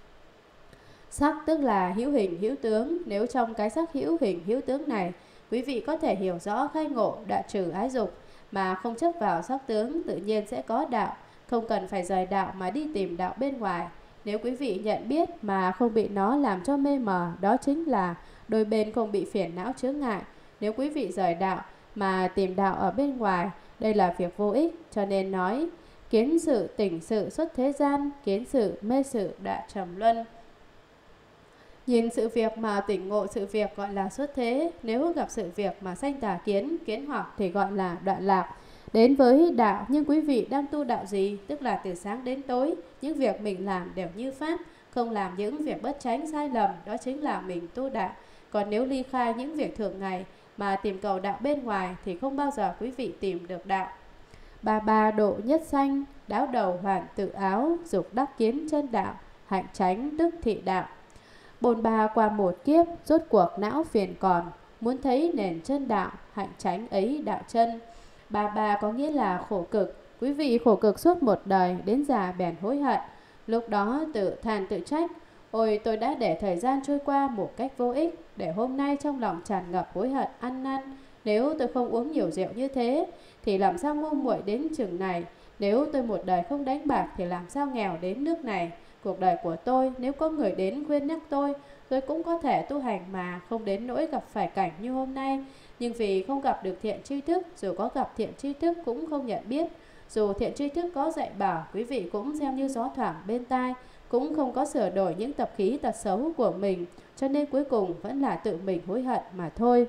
Sắc tức là hữu hình hữu tướng. Nếu trong cái sắc hữu hình hữu tướng này quý vị có thể hiểu rõ khai ngộ, đoạn trừ ái dục mà không chấp vào sắc tướng, tự nhiên sẽ có đạo. không cần phải rời đạo mà đi tìm đạo bên ngoài. Nếu quý vị nhận biết mà không bị nó làm cho mê mờ, đó chính là đôi bên không bị phiền não chướng ngại. Nếu quý vị rời đạo mà tìm đạo ở bên ngoài, đây là việc vô ích. Cho nên nói, kiến sự tỉnh sự xuất thế gian, kiến sự mê sự đọa trầm luân. Nhìn sự việc mà tỉnh ngộ sự việc gọi là xuất thế. Nếu gặp sự việc mà sanh tà kiến, kiến hoặc thì gọi là đoạn lạc. Đến với đạo, nhưng quý vị đang tu đạo gì? Tức là từ sáng đến tối, những việc mình làm đều như pháp, không làm những việc bất chánh sai lầm, đó chính là mình tu đạo. Còn nếu ly khai những việc thường ngày mà tìm cầu đạo bên ngoài thì không bao giờ quý vị tìm được đạo. Ba ba độ nhất sanh, đáo đầu hoàn tự áo, dục đắc kiến chân đạo, hạnh chánh đức thị đạo. Bồn ba qua một kiếp, rốt cuộc não phiền còn, muốn thấy nền chân đạo, hạnh chánh ấy đạo chân. Ba ba có nghĩa là khổ cực. Quý vị khổ cực suốt một đời, đến già bèn hối hận. Lúc đó tự than tự trách, ôi tôi đã để thời gian trôi qua một cách vô ích, để hôm nay trong lòng tràn ngập hối hận ăn năn. Nếu tôi không uống nhiều rượu như thế thì làm sao ngu muội đến chừng này. Nếu tôi một đời không đánh bạc thì làm sao nghèo đến nước này. Cuộc đời của tôi, nếu có người đến khuyên nhắc tôi, tôi cũng có thể tu hành mà không đến nỗi gặp phải cảnh như hôm nay. Nhưng vì không gặp được thiện tri thức, dù có gặp thiện tri thức cũng không nhận biết. Dù thiện tri thức có dạy bảo, quý vị cũng xem như gió thoảng bên tai, cũng không có sửa đổi những tập khí tật xấu của mình, cho nên cuối cùng vẫn là tự mình hối hận mà thôi.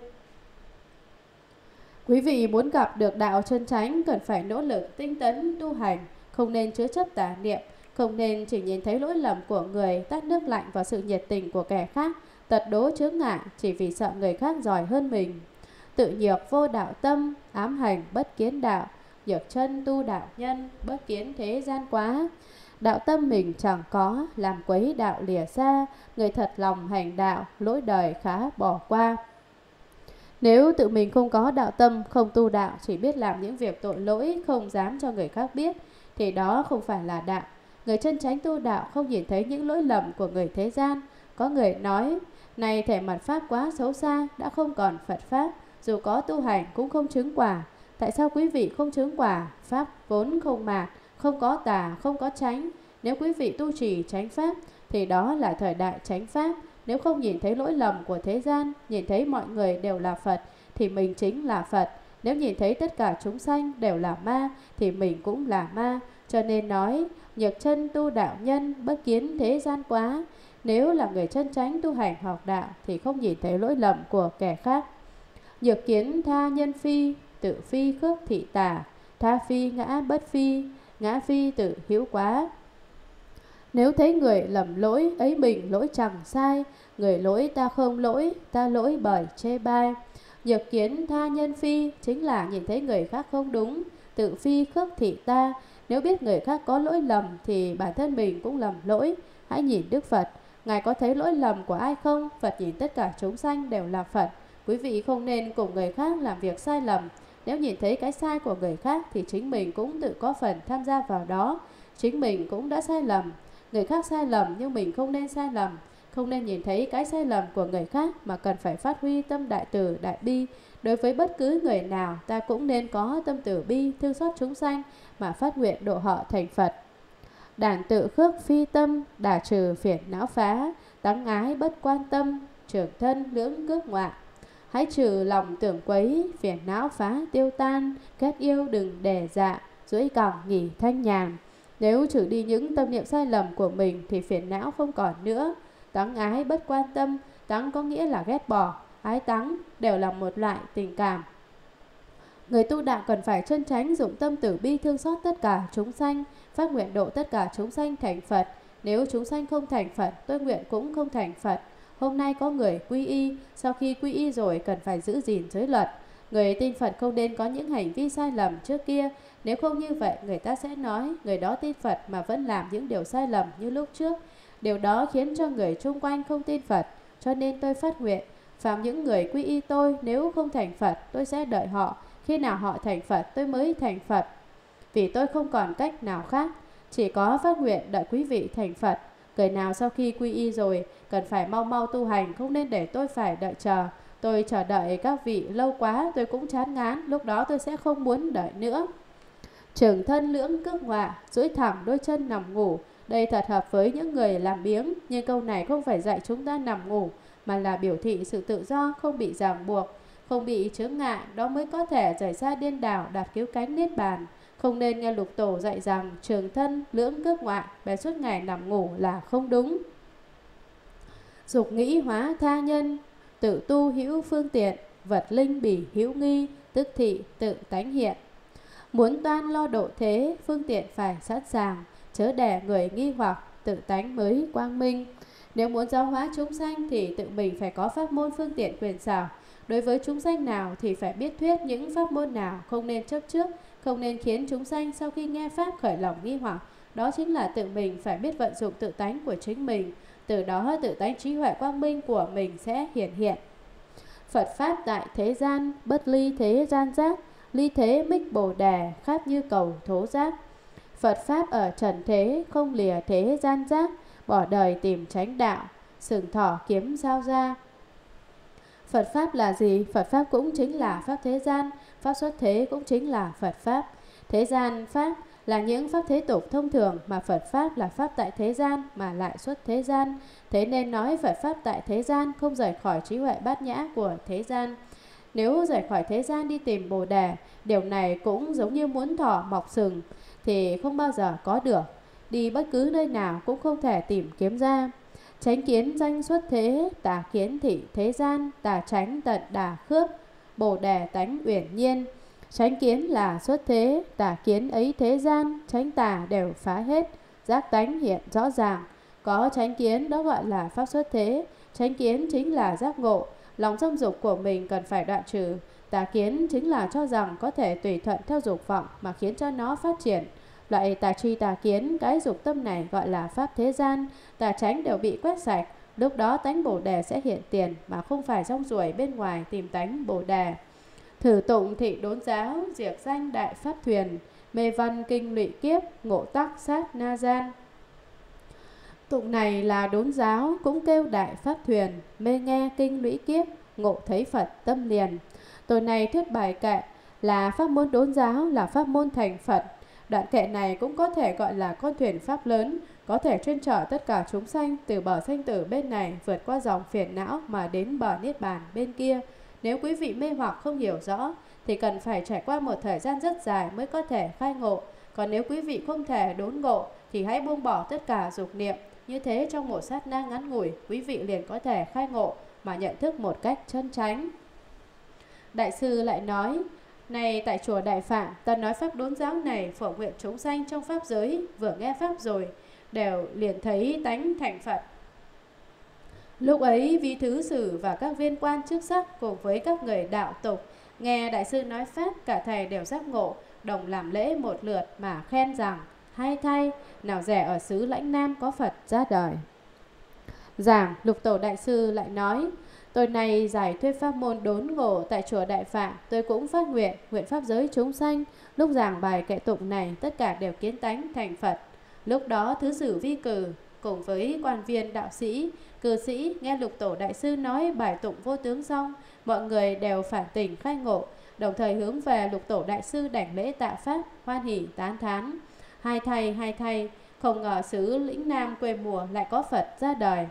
Quý vị muốn gặp được đạo chân chánh cần phải nỗ lực tinh tấn tu hành, không nên chứa chấp tà niệm, không nên chỉ nhìn thấy lỗi lầm của người, tát nước lạnh vào sự nhiệt tình của kẻ khác, tật đố chướng ngại chỉ vì sợ người khác giỏi hơn mình. Tự nhược vô đạo tâm, ám hành bất kiến đạo, nhược chân tu đạo nhân, bất kiến thế gian quá. Đạo tâm mình chẳng có, làm quấy đạo lìa xa, người thật lòng hành đạo, lỗi đời khá bỏ qua. Nếu tự mình không có đạo tâm, không tu đạo, chỉ biết làm những việc tội lỗi, không dám cho người khác biết, thì đó không phải là đạo. Người chân chánh tu đạo không nhìn thấy những lỗi lầm của người thế gian. Có người nói, này thể mặt Pháp quá xấu xa, đã không còn Phật Pháp, dù có tu hành cũng không chứng quả. Tại sao quý vị không chứng quả? Pháp vốn không mạt, không có tà, không có chánh. Nếu quý vị tu trì chánh Pháp, thì đó là thời đại chánh Pháp. Nếu không nhìn thấy lỗi lầm của thế gian, nhìn thấy mọi người đều là Phật, thì mình chính là Phật. Nếu nhìn thấy tất cả chúng sanh đều là ma, thì mình cũng là ma. Cho nên nói, nhược chân tu đạo nhân, bất kiến thế gian quá. Nếu là người chân chánh tu hành học đạo, thì không nhìn thấy lỗi lầm của kẻ khác. Nhược kiến tha nhân phi, tự phi khước thị tà, tha phi ngã bất phi, ngã phi tự hữu quá. Nếu thấy người lầm lỗi, ấy mình lỗi chẳng sai, người lỗi ta không lỗi, ta lỗi bởi chê bai. Nhược kiến tha nhân phi chính là nhìn thấy người khác không đúng, tự phi khước thị ta. Nếu biết người khác có lỗi lầm thì bản thân mình cũng lầm lỗi. Hãy nhìn Đức Phật, Ngài có thấy lỗi lầm của ai không? Phật nhìn tất cả chúng sanh đều là Phật. Quý vị không nên cùng người khác làm việc sai lầm. Nếu nhìn thấy cái sai của người khác thì chính mình cũng tự có phần tham gia vào đó. Chính mình cũng đã sai lầm. Người khác sai lầm nhưng mình không nên sai lầm. Không nên nhìn thấy cái sai lầm của người khác mà cần phải phát huy tâm đại từ, đại bi. Đối với bất cứ người nào, ta cũng nên có tâm từ bi, thương xót chúng sanh mà phát nguyện độ họ thành Phật. Đản tự khước phi tâm, đả trừ phiền não phá, tắng ái bất quan tâm, trưởng thân lưỡng cước ngoạ. Hãy trừ lòng tưởng quấy, phiền não phá tiêu tan, ghét yêu đừng đè dạ, duỗi còng nghỉ thanh nhàn. Nếu trừ đi những tâm niệm sai lầm của mình thì phiền não không còn nữa. Tắng ái bất quan tâm, tắng có nghĩa là ghét bỏ, ái tắng đều là một loại tình cảm. Người tu đạo cần phải chân chánh dụng tâm từ bi thương xót tất cả chúng sanh, phát nguyện độ tất cả chúng sanh thành Phật. Nếu chúng sanh không thành Phật, tôi nguyện cũng không thành Phật. Hôm nay có người quy y, sau khi quy y rồi cần phải giữ gìn giới luật. Người tin Phật không nên có những hành vi sai lầm trước kia. Nếu không như vậy, người ta sẽ nói người đó tin Phật mà vẫn làm những điều sai lầm như lúc trước. Điều đó khiến cho người chung quanh không tin Phật. Cho nên tôi phát nguyện, phạm những người quy y tôi, nếu không thành Phật, tôi sẽ đợi họ. Khi nào họ thành Phật, tôi mới thành Phật. Vì tôi không còn cách nào khác, chỉ có phát nguyện đợi quý vị thành Phật. Người nào sau khi quy y rồi, cần phải mau mau tu hành, không nên để tôi phải đợi chờ. Tôi chờ đợi các vị lâu quá, tôi cũng chán ngán, lúc đó tôi sẽ không muốn đợi nữa. Trường thân lưỡng cước ngọa, duỗi thẳng đôi chân nằm ngủ. Đây thật hợp với những người làm biếng, nhưng câu này không phải dạy chúng ta nằm ngủ, mà là biểu thị sự tự do, không bị ràng buộc, không bị chướng ngại, đó mới có thể giải ra điên đảo đạt cứu cánh niết bàn. Không nên nghe Lục Tổ dạy rằng trường thân lưỡng cước ngoại, bè suốt ngày nằm ngủ là không đúng. Dục nghĩ hóa tha nhân, tự tu hữu phương tiện, vật linh bỉ hữu nghi, tức thị tự tánh hiện. Muốn toan lo độ thế, phương tiện phải sẵn sàng, chớ để người nghi hoặc, tự tánh mới quang minh. Nếu muốn giáo hóa chúng sanh thì tự mình phải có pháp môn phương tiện quyền xảo. Đối với chúng sanh nào thì phải biết thuyết những pháp môn nào, không nên chấp trước, không nên khiến chúng sanh sau khi nghe pháp khởi lòng nghi hoặc. Đó chính là tự mình phải biết vận dụng tự tánh của chính mình, từ đó tự tánh trí huệ quang minh của mình sẽ hiển hiện. Phật pháp tại thế gian, bất ly thế gian giác, ly thế mích bồ đề, khác như cầu thố giác. Phật pháp ở trần thế, không lìa thế gian giác, bỏ đời tìm chánh đạo, sừng thỏ kiếm giao ra. Phật pháp là gì? Phật pháp cũng chính là pháp thế gian, pháp xuất thế cũng chính là Phật pháp. Thế gian pháp là những pháp thế tục thông thường, mà Phật pháp là pháp tại thế gian mà lại xuất thế gian. Thế nên nói Phật pháp tại thế gian không rời khỏi trí huệ bát nhã của thế gian. Nếu rời khỏi thế gian đi tìm Bồ Đề, điều này cũng giống như muốn thỏ mọc sừng thì không bao giờ có được. Đi bất cứ nơi nào cũng không thể tìm kiếm ra. Chánh kiến danh xuất thế, tà kiến thị thế gian, tà tránh tận đà khước, Bồ Đề tánh uyển nhiên. Chánh kiến là xuất thế, tà kiến ấy thế gian, chánh tà đều phá hết, giác tánh hiện rõ ràng. Có chánh kiến đó gọi là pháp xuất thế. Chánh kiến chính là giác ngộ, lòng dâm dục của mình cần phải đoạn trừ. Tà kiến chính là cho rằng có thể tùy thuận theo dục vọng mà khiến cho nó phát triển. Loại tà tri tà kiến, cái dục tâm này gọi là pháp thế gian. Tà tránh đều bị quét sạch, lúc đó tánh Bồ Đề sẽ hiện tiền, mà không phải rong ruổi bên ngoài tìm tánh Bồ Đề. Thử tụng thị đốn giáo, diệt danh đại pháp thuyền, mê văn kinh lụy kiếp, ngộ tắc sát na gian. Tụng này là đốn giáo, cũng kêu đại pháp thuyền, mê nghe kinh lũy kiếp, ngộ thấy Phật tâm liền. Tối này thuyết bài kệ là pháp môn đốn giáo, là pháp môn thành Phật. Đoạn kệ này cũng có thể gọi là con thuyền pháp lớn, có thể chuyên chở tất cả chúng sanh từ bờ sanh tử bên này vượt qua dòng phiền não mà đến bờ niết bàn bên kia. Nếu quý vị mê hoặc không hiểu rõ thì cần phải trải qua một thời gian rất dài mới có thể khai ngộ. Còn nếu quý vị không thể đốn ngộ thì hãy buông bỏ tất cả dục niệm. Như thế trong một sát na ngắn ngủi, quý vị liền có thể khai ngộ mà nhận thức một cách chân chánh. Đại sư lại nói: này tại chùa Đại Phạm, ta nói pháp đốn giáo này phổ nguyện chúng sanh trong pháp giới vừa nghe pháp rồi đều liền thấy tánh thành Phật. Lúc ấy vi thứ sử và các viên quan chức sắc cùng với các người đạo tục nghe đại sư nói pháp, cả thầy đều giác ngộ, đồng làm lễ một lượt mà khen rằng: hay thay, nào rẻ ở xứ Lãnh Nam có Phật ra đời. Giảng Lục Tổ đại sư lại nói: tôi này giải thuyết pháp môn đốn ngộ tại chùa Đại Phạm, tôi cũng phát nguyện, nguyện pháp giới chúng sanh. Lúc giảng bài kệ tụng này, tất cả đều kiến tánh thành Phật. Lúc đó thứ sử Vi Cừ cùng với quan viên đạo sĩ, cư sĩ nghe Lục Tổ đại sư nói bài tụng vô tướng xong, mọi người đều phản tỉnh khai ngộ, đồng thời hướng về Lục Tổ đại sư đảnh lễ tạ pháp, hoan hỉ tán thán: hai thay, hai thay, không ngờ xứ Lĩnh Nam quê mùa lại có Phật ra đời.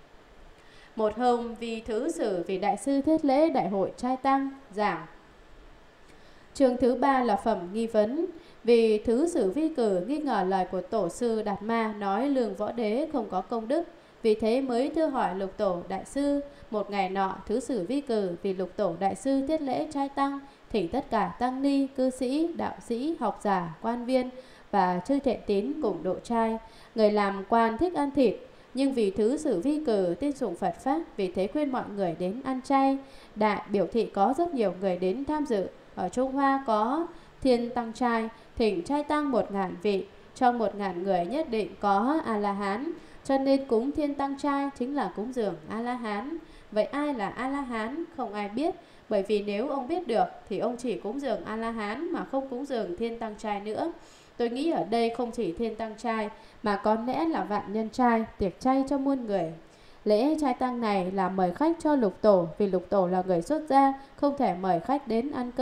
Một hôm vì thứ sử vì đại sư thiết lễ đại hội trai tăng giảng. Chương thứ ba là phẩm nghi vấn. Vì thứ sử Vi Cử nghi ngờ lời của tổ sư Đạt Ma nói Lương Võ Đế không có công đức, vì thế mới thưa hỏi Lục Tổ đại sư. Một ngày nọ, thứ sử Vi Cử vì Lục Tổ đại sư thiết lễ trai tăng, thỉnh tất cả tăng ni, cư sĩ, đạo sĩ, học giả, quan viên và chư thiện tín cùng độ trai. Người làm quan thích ăn thịt, nhưng vì thứ sử Vi Cử tin sùng Phật pháp, vì thế khuyên mọi người đến ăn chay. Đại biểu thị có rất nhiều người đến tham dự. Ở Trung Hoa có thiên tăng trai, thỉnh trai tăng một ngàn vị, trong một ngàn người nhất định có A La Hán, cho nên cúng thiên tăng trai chính là cúng dường A La Hán. Vậy ai là A La Hán? Không ai biết, bởi vì nếu ông biết được thì ông chỉ cúng dường A La Hán mà không cúng dường thiên tăng trai nữa. Tôi nghĩ ở đây không chỉ thiên tăng trai mà có lẽ là vạn nhân trai, tiệc chay cho muôn người. Lễ trai tăng này là mời khách cho Lục Tổ, vì Lục Tổ là người xuất gia, không thể mời khách đến ăn cơm.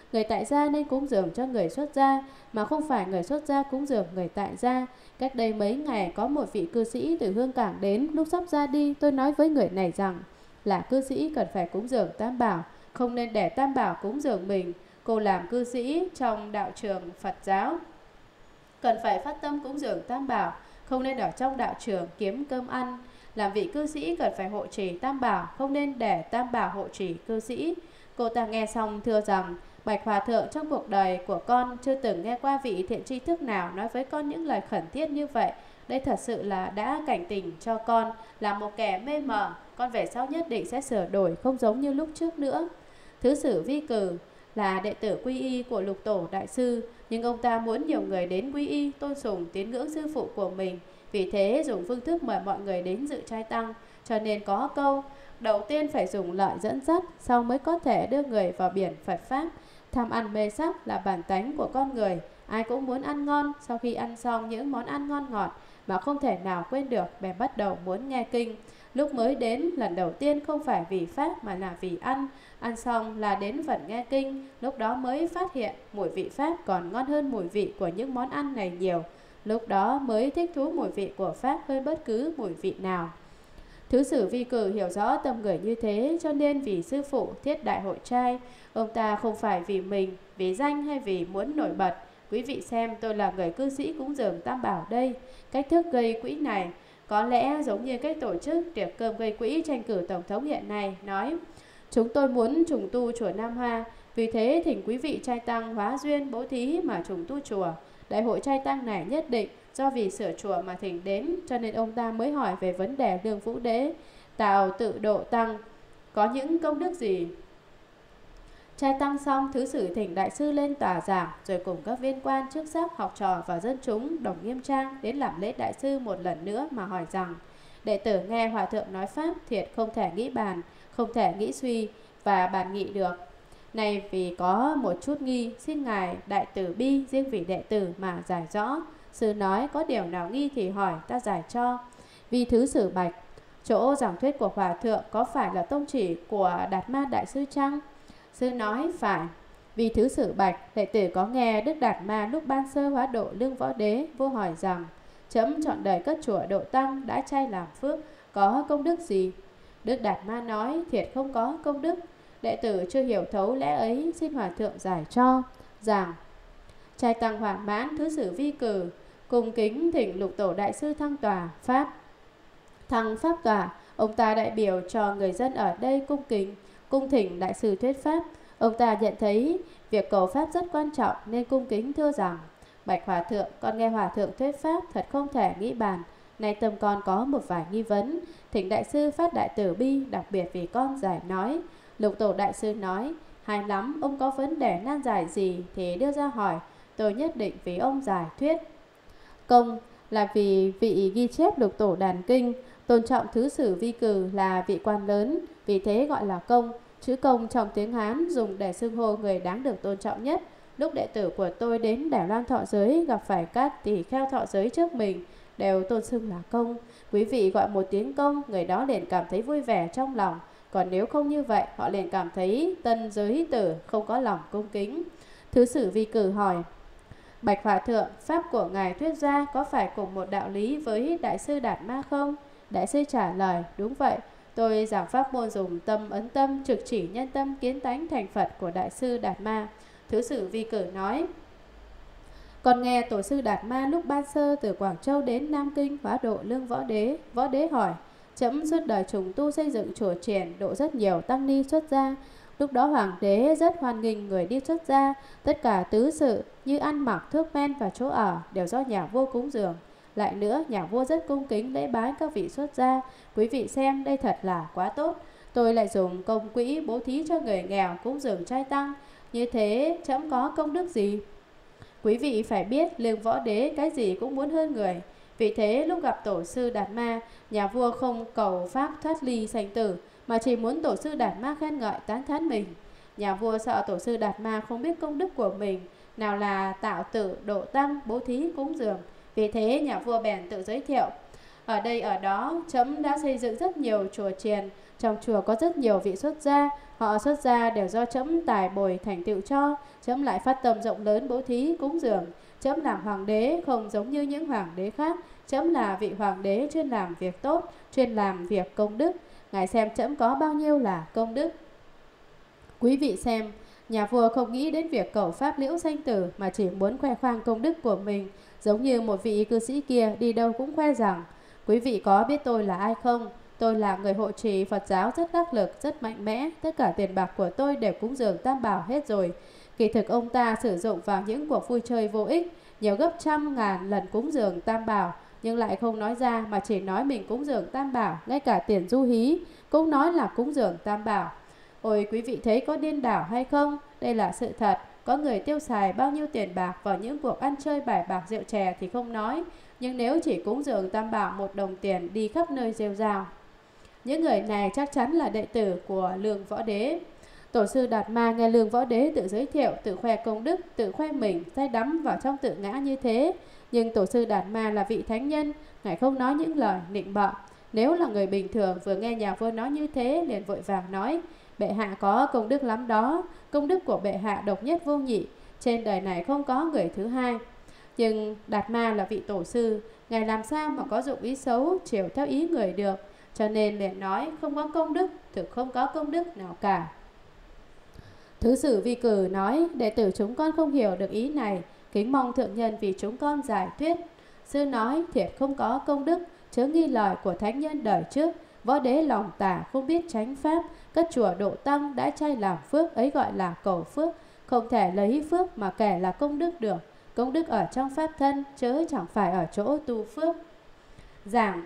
Người tại gia nên cúng dường cho người xuất gia, mà không phải người xuất gia cúng dường người tại gia. Cách đây mấy ngày có một vị cư sĩ từ Hương Cảng đến, lúc sắp ra đi tôi nói với người này rằng là cư sĩ cần phải cúng dường Tam Bảo, không nên để Tam Bảo cúng dường mình. Cô làm cư sĩ trong đạo trường Phật giáo, cần phải phát tâm cúng dường Tam Bảo, không nên ở trong đạo trường kiếm cơm ăn. Làm vị cư sĩ cần phải hộ trì Tam Bảo, không nên để Tam Bảo hộ trì cư sĩ. Cô ta nghe xong thưa rằng: Bạch Hòa Thượng, trong cuộc đời của con chưa từng nghe qua vị thiện tri thức nào nói với con những lời khẩn thiết như vậy. Đây thật sự là đã cảnh tỉnh cho con là một kẻ mê mờ. Con về sau nhất định sẽ sửa đổi, không giống như lúc trước nữa. Thứ sử Vi Cử là đệ tử quy y của Lục Tổ Đại Sư, nhưng ông ta muốn nhiều người đến quy y, tôn sùng, tín ngưỡng sư phụ của mình. Vì thế dùng phương thức mời mọi người đến dự trai tăng. Cho nên có câu: đầu tiên phải dùng lợi dẫn dắt, sau mới có thể đưa người vào biển Phật Pháp. Tham ăn mê sắc là bản tánh của con người. Ai cũng muốn ăn ngon, sau khi ăn xong những món ăn ngon ngọt mà không thể nào quên được, bèn bắt đầu muốn nghe kinh. Lúc mới đến lần đầu tiên không phải vì Pháp mà là vì ăn. Ăn xong là đến phần nghe kinh. Lúc đó mới phát hiện mùi vị Pháp còn ngon hơn mùi vị của những món ăn này nhiều. Lúc đó mới thích thú mùi vị của Pháp hơn bất cứ mùi vị nào. Thứ sử Vi Cử hiểu rõ tâm người như thế, cho nên vì sư phụ thiết đại hội trai. Ông ta không phải vì mình, vì danh hay vì muốn nổi bật. Quý vị xem, tôi là người cư sĩ cúng dường Tam Bảo đây. Cách thức gây quỹ này có lẽ giống như cách tổ chức tiệc cơm gây quỹ tranh cử tổng thống hiện nay. Nói: chúng tôi muốn trùng tu chùa Nam Hoa, vì thế thỉnh quý vị trai tăng hóa duyên bố thí mà trùng tu chùa. Đại hội trai tăng này nhất định do vì sửa chùa mà thỉnh đến, cho nên ông ta mới hỏi về vấn đề Lương Vũ Đế tạo tự độ tăng có những công đức gì. Trai tăng xong, thứ sử thỉnh đại sư lên tòa giảng, rồi cùng các viên quan chức sắc, học trò và dân chúng đồng nghiêm trang đến làm lễ đại sư một lần nữa mà hỏi rằng: đệ tử nghe hòa thượng nói pháp, thiệt không thể nghĩ bàn, không thể nghĩ suy và bàn nghị được. Này vì có một chút nghi, xin ngài đại tử bi riêng vì đệ tử mà giải rõ. Sư nói: có điều nào nghi thì hỏi, ta giải cho. Vì thứ sử bạch: chỗ giảng thuyết của hòa thượng có phải là tông chỉ của Đạt Ma đại sư chăng? Sư nói: phải. Vì thứ sử bạch: đệ tử có nghe Đức Đạt Ma lúc ban sơ hóa độ Lương Võ Đế vô hỏi rằng: chấm trọn đời cất chùa độ tăng, đã trai làm phước, có công đức gì? Đức Đạt Ma nói: thiệt không có công đức. Đệ tử chưa hiểu thấu lẽ ấy, xin hòa thượng giải cho. Giảng: trai tăng hoàn mãn, thứ sử Vi Cử cùng kính thỉnh Lục Tổ Đại Sư thăng tòa pháp. Thăng pháp tòa, ông ta đại biểu cho người dân ở đây cung kính cung thỉnh đại sư thuyết pháp. Ông ta nhận thấy việc cầu pháp rất quan trọng nên cung kính thưa rằng: bạch hòa thượng, con nghe hòa thượng thuyết pháp thật không thể nghĩ bàn. Nay tâm con có một vài nghi vấn, thỉnh đại sư phát đại từ bi, đặc biệt vì con giải nói. Lục Tổ Đại Sư nói: hay lắm, ông có vấn đề nan giải gì thì đưa ra hỏi, tôi nhất định vì ông giải thuyết. Công là vì vị ghi chép Lục Tổ đàn kinh, tôn trọng thứ sử Vi Cử là vị quan lớn, vì thế gọi là công. Chữ công trong tiếng Hán dùng để xưng hô người đáng được tôn trọng nhất. Lúc đệ tử của tôi đến Đài Loan thọ giới, gặp phải các tỷ kheo thọ giới trước mình, đều tôn xưng là công. Quý vị gọi một tiếng công, người đó liền cảm thấy vui vẻ trong lòng. Còn nếu không như vậy, họ liền cảm thấy tân giới tử không có lòng cung kính. Thứ sử Vi Cử hỏi: bạch hòa thượng, pháp của ngài thuyết ra có phải cùng một đạo lý với đại sư Đạt Ma không? Đại sư trả lời: đúng vậy. Tôi giảng pháp môn dùng tâm ấn tâm, trực chỉ nhân tâm, kiến tánh thành Phật của đại sư Đạt Ma. Thứ sử Vi Cử nói: còn nghe tổ sư Đạt Ma lúc ban sơ từ Quảng Châu đến Nam Kinh hóa độ Lương Võ Đế. Võ Đế hỏi: chấm suốt đời trùng tu xây dựng chùa triển, độ rất nhiều tăng ni xuất gia. Lúc đó hoàng đế rất hoan nghênh người đi xuất gia. Tất cả tứ sự như ăn mặc, thuốc men và chỗ ở đều do nhà vua cúng dường. Lại nữa, nhà vua rất cung kính lễ bái các vị xuất gia. Quý vị xem, đây thật là quá tốt. Tôi lại dùng công quỹ bố thí cho người nghèo, cúng dường trai tăng. Như thế chấm có công đức gì? Quý vị phải biết, Lương Võ Đế cái gì cũng muốn hơn người. Vì thế lúc gặp tổ sư Đạt Ma, nhà vua không cầu pháp thoát ly sanh tử, mà chỉ muốn tổ sư Đạt Ma khen ngợi tán thán mình. Nhà vua sợ tổ sư Đạt Ma không biết công đức của mình, nào là tạo tự độ tăng, bố thí cúng dường. Vì thế nhà vua bèn tự giới thiệu: Ở đây ở đó, trẫm đã xây dựng rất nhiều chùa chiền. Trong chùa có rất nhiều vị xuất gia. Họ xuất gia đều do trẫm tài bồi thành tựu cho. Trẫm lại phát tâm rộng lớn bố thí cúng dường. Trẫm làm hoàng đế không giống như những hoàng đế khác. Trẫm là vị hoàng đế chuyên làm việc tốt, chuyên làm việc công đức. Ngài xem trẫm có bao nhiêu là công đức. Quý vị xem, nhà vua không nghĩ đến việc cầu pháp liễu sanh tử mà chỉ muốn khoe khoang công đức của mình. Giống như một vị cư sĩ kia đi đâu cũng khoe rằng: quý vị có biết tôi là ai không? Tôi là người hộ trì Phật giáo rất đắc lực, rất mạnh mẽ. Tất cả tiền bạc của tôi đều cúng dường Tam Bảo hết rồi. Kỳ thực ông ta sử dụng vào những cuộc vui chơi vô ích, nhiều gấp trăm ngàn lần cúng dường Tam Bảo, nhưng lại không nói ra mà chỉ nói mình cúng dường Tam Bảo. Ngay cả tiền du hí cũng nói là cúng dường Tam Bảo. Ôi, quý vị thấy có điên đảo hay không? Đây là sự thật. Có người tiêu xài bao nhiêu tiền bạc vào những cuộc ăn chơi bài bạc rượu chè thì không nói, nhưng nếu chỉ cúng dường Tam Bảo một đồng tiền đi khắp nơi rêu rao. Những người này chắc chắn là đệ tử của Lương Võ Đế. Tổ sư Đạt Ma nghe Lương Võ Đế tự giới thiệu, tự khoe công đức, tự khoe mình, say đắm vào trong tự ngã như thế. Nhưng Tổ sư Đạt Ma là vị thánh nhân, ngài không nói những lời nịnh bợ. Nếu là người bình thường vừa nghe nhà vua nói như thế liền vội vàng nói: bệ hạ có công đức lắm đó, công đức của bệ hạ độc nhất vô nhị, trên đời này không có người thứ hai. Nhưng Đạt Ma là vị tổ sư, ngài làm sao mà có dụng ý xấu chiều theo ý người được, cho nên liền nói không có công đức, thực không có công đức nào cả. Thứ sử Vi Cử nói: đệ tử chúng con không hiểu được ý này, kính mong thượng nhân vì chúng con giải thuyết. Sư nói: thiệt không có công đức, chớ nghi lời của thánh nhân đời trước. Võ đế lòng tà không biết chánh pháp, các chùa độ tăng đã chay làm phước, ấy gọi là cầu phước. Không thể lấy phước mà kể là công đức được. Công đức ở trong pháp thân, chớ chẳng phải ở chỗ tu phước. Giảng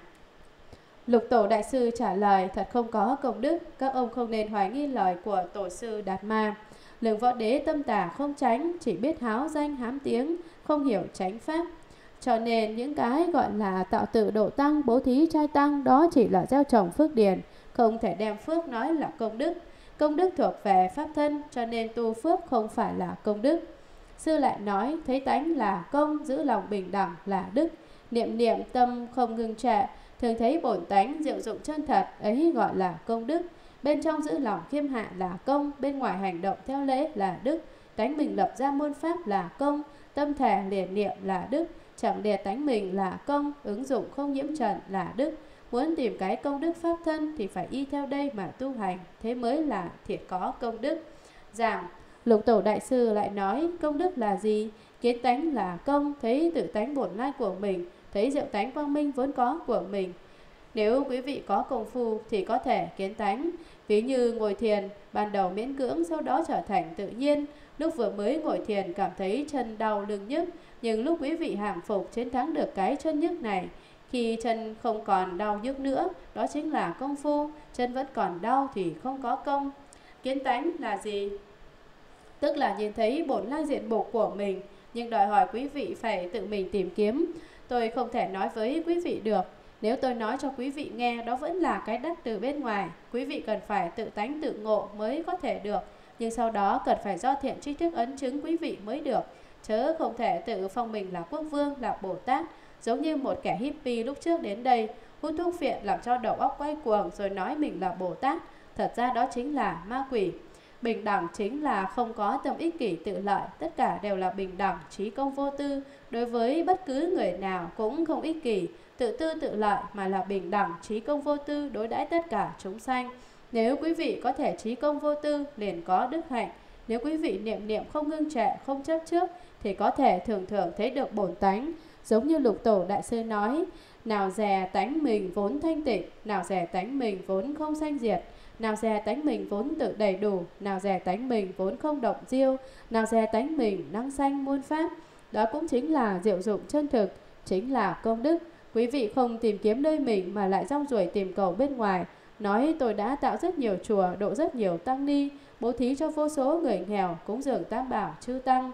Lục Tổ Đại Sư trả lời: thật không có công đức, các ông không nên hoài nghi lời của Tổ sư Đạt Ma. Lương Võ Đế tâm tà không tránh, chỉ biết háo danh hám tiếng, không hiểu chánh pháp. Cho nên những cái gọi là tạo tự độ tăng, bố thí trai tăng, đó chỉ là gieo trồng phước điền, không thể đem phước nói là công đức. Công đức thuộc về pháp thân, cho nên tu phước không phải là công đức. Sư lại nói: thấy tánh là công, giữ lòng bình đẳng là đức. Niệm niệm tâm không ngưng trệ, thường thấy bổn tánh diệu dụng chân thật, ấy gọi là công đức. Bên trong giữ lòng khiêm hạ là công, bên ngoài hành động theo lễ là đức. Tánh mình lập ra môn pháp là công, tâm thể liền niệm là đức. Chẳng đè tánh mình là công, ứng dụng không nhiễm trần là đức. Muốn tìm cái công đức pháp thân thì phải y theo đây mà tu hành, thế mới là thiệt có công đức. Giảng Lục Tổ Đại Sư lại nói: công đức là gì? Kiến tánh là công, thấy tự tánh bổn lai của mình, thấy diệu tánh quang minh vốn có của mình. Nếu quý vị có công phu thì có thể kiến tánh. Ví như ngồi thiền, ban đầu miễn cưỡng, sau đó trở thành tự nhiên. Lúc vừa mới ngồi thiền cảm thấy chân đau lưng nhức, nhưng lúc quý vị hàng phục chiến thắng được cái chân nhức này, khi chân không còn đau nhức nữa, đó chính là công phu. Chân vẫn còn đau thì không có công. Kiến tánh là gì? Tức là nhìn thấy bổn lai diện mục của mình, nhưng đòi hỏi quý vị phải tự mình tìm kiếm. Tôi không thể nói với quý vị được. Nếu tôi nói cho quý vị nghe, đó vẫn là cái đắc từ bên ngoài. Quý vị cần phải tự tánh tự ngộ mới có thể được. Nhưng sau đó cần phải do thiện tri thức ấn chứng quý vị mới được. Chớ không thể tự phong mình là quốc vương, là Bồ Tát. Giống như một kẻ hippie lúc trước đến đây, hút thuốc phiện làm cho đầu óc quay cuồng rồi nói mình là Bồ Tát. Thật ra đó chính là ma quỷ. Bình đẳng chính là không có tâm ích kỷ tự lợi, tất cả đều là bình đẳng, trí công vô tư. Đối với bất cứ người nào cũng không ích kỷ, tự tư tự lợi, mà là bình đẳng, trí công vô tư đối đãi tất cả chúng sanh. Nếu quý vị có thể trí công vô tư, liền có đức hạnh. Nếu quý vị niệm niệm không ngưng trệ, không chấp trước, thì có thể thường thường thấy được bổn tánh. Giống như Lục Tổ Đại Sư nói: nào dè tánh mình vốn thanh tịnh, nào dè tánh mình vốn không sanh diệt, nào dè tánh mình vốn tự đầy đủ, nào dè tánh mình vốn không động diêu, nào dè tánh mình năng sanh muôn pháp. Đó cũng chính là diệu dụng chân thực, chính là công đức. Quý vị không tìm kiếm nơi mình mà lại rong ruổi tìm cầu bên ngoài, nói tôi đã tạo rất nhiều chùa, độ rất nhiều tăng ni, bố thí cho vô số người nghèo, cúng dường Tam Bảo chư tăng.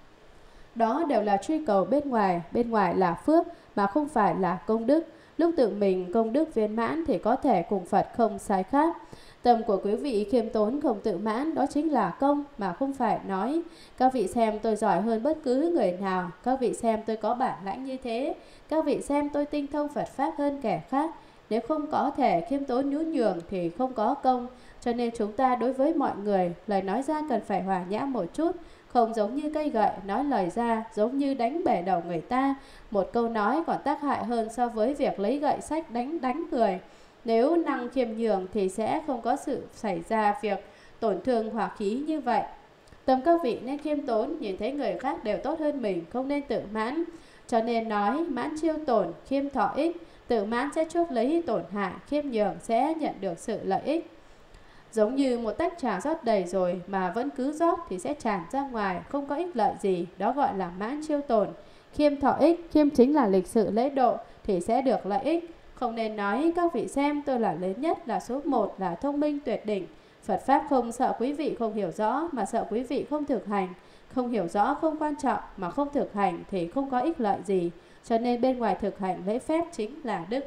Đó đều là truy cầu bên ngoài, bên ngoài là phước mà không phải là công đức. Lúc tự mình công đức viên mãn thì có thể cùng Phật không sai khác. Tâm của quý vị khiêm tốn không tự mãn, đó chính là công mà không phải nói. Các vị xem tôi giỏi hơn bất cứ người nào, các vị xem tôi có bản lãnh như thế, các vị xem tôi tinh thông Phật Pháp hơn kẻ khác. Nếu không có thể khiêm tốn nhún nhường thì không có công. Cho nên chúng ta đối với mọi người, lời nói ra cần phải hòa nhã một chút, không giống như cây gậy, nói lời ra giống như đánh bể đầu người ta. Một câu nói còn tác hại hơn so với việc lấy gậy sách đánh đánh người. Nếu năng khiêm nhường thì sẽ không có sự xảy ra việc tổn thương hòa khí như vậy. Tâm các vị nên khiêm tốn, nhìn thấy người khác đều tốt hơn mình, không nên tự mãn. Cho nên nói mãn chiêu tổn, khiêm thọ ích. Tự mãn sẽ chuốc lấy tổn hại, khiêm nhường sẽ nhận được sự lợi ích. Giống như một tách trà rót đầy rồi mà vẫn cứ rót thì sẽ tràn ra ngoài, không có ích lợi gì, đó gọi là mãn chiêu tổn. Khiêm thọ ích, khiêm chính là lịch sự lễ độ thì sẽ được lợi ích. Không nên nói các vị xem tôi là lớn nhất, là số một, là thông minh tuyệt đỉnh. Phật Pháp không sợ quý vị không hiểu rõ, mà sợ quý vị không thực hành. Không hiểu rõ không quan trọng, mà không thực hành thì không có ích lợi gì. Cho nên bên ngoài thực hành lễ phép chính là đức.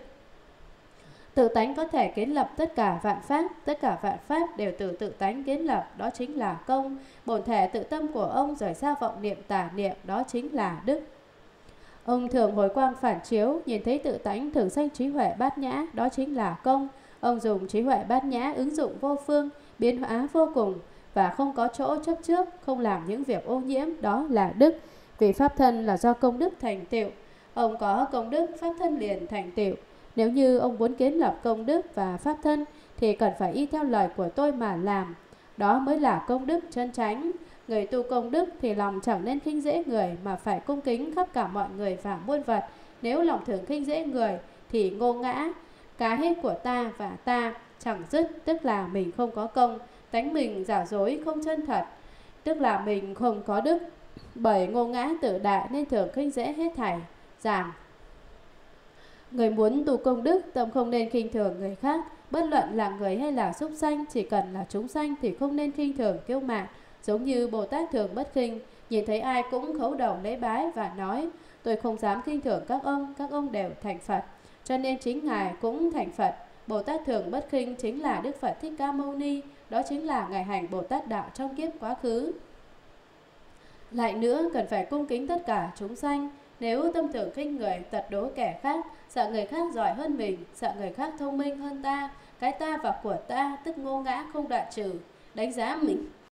Tự tánh có thể kiến lập tất cả vạn pháp, tất cả vạn pháp đều từ tự tánh kiến lập, đó chính là công. Bổn thể tự tâm của ông rời xa vọng niệm tà niệm, đó chính là đức. Ông thường hồi quang phản chiếu, nhìn thấy tự tánh thường sanh trí huệ bát nhã, đó chính là công. Ông dùng trí huệ bát nhã ứng dụng vô phương, biến hóa vô cùng và không có chỗ chấp trước, không làm những việc ô nhiễm, đó là đức. Vì pháp thân là do công đức thành tựu, ông có công đức, pháp thân liền thành tựu. Nếu như ông muốn kiến lập công đức và pháp thân thì cần phải y theo lời của tôi mà làm, đó mới là công đức chân chánh. Người tu công đức thì lòng chẳng nên khinh dễ người mà phải cung kính khắp cả mọi người và muôn vật. Nếu lòng thường khinh dễ người thì ngô ngã, cá hết của ta và ta chẳng dứt, tức là mình không có công. Tánh mình giả dối không chân thật, tức là mình không có đức. Bởi ngô ngã tự đại nên thường khinh dễ hết thảy. Giảng người muốn tu công đức, tâm không nên khinh thường người khác. Bất luận là người hay là súc sanh, chỉ cần là chúng sanh thì không nên khinh thường kiêu mạn. Giống như Bồ Tát thường bất khinh, nhìn thấy ai cũng khấu đầu lễ bái và nói: tôi không dám khinh thường các ông, các ông đều thành Phật. Cho nên chính Ngài cũng thành Phật. Bồ Tát thường bất khinh chính là Đức Phật Thích Ca Mâu Ni, đó chính là Ngài hành Bồ Tát đạo trong kiếp quá khứ. Lại nữa, cần phải cung kính tất cả chúng sanh. Nếu tâm thường khinh người, tật đố kẻ khác, sợ người khác giỏi hơn mình, sợ người khác thông minh hơn ta, cái ta và của ta tức ngô ngã không đoạn trừ, đánh giá mình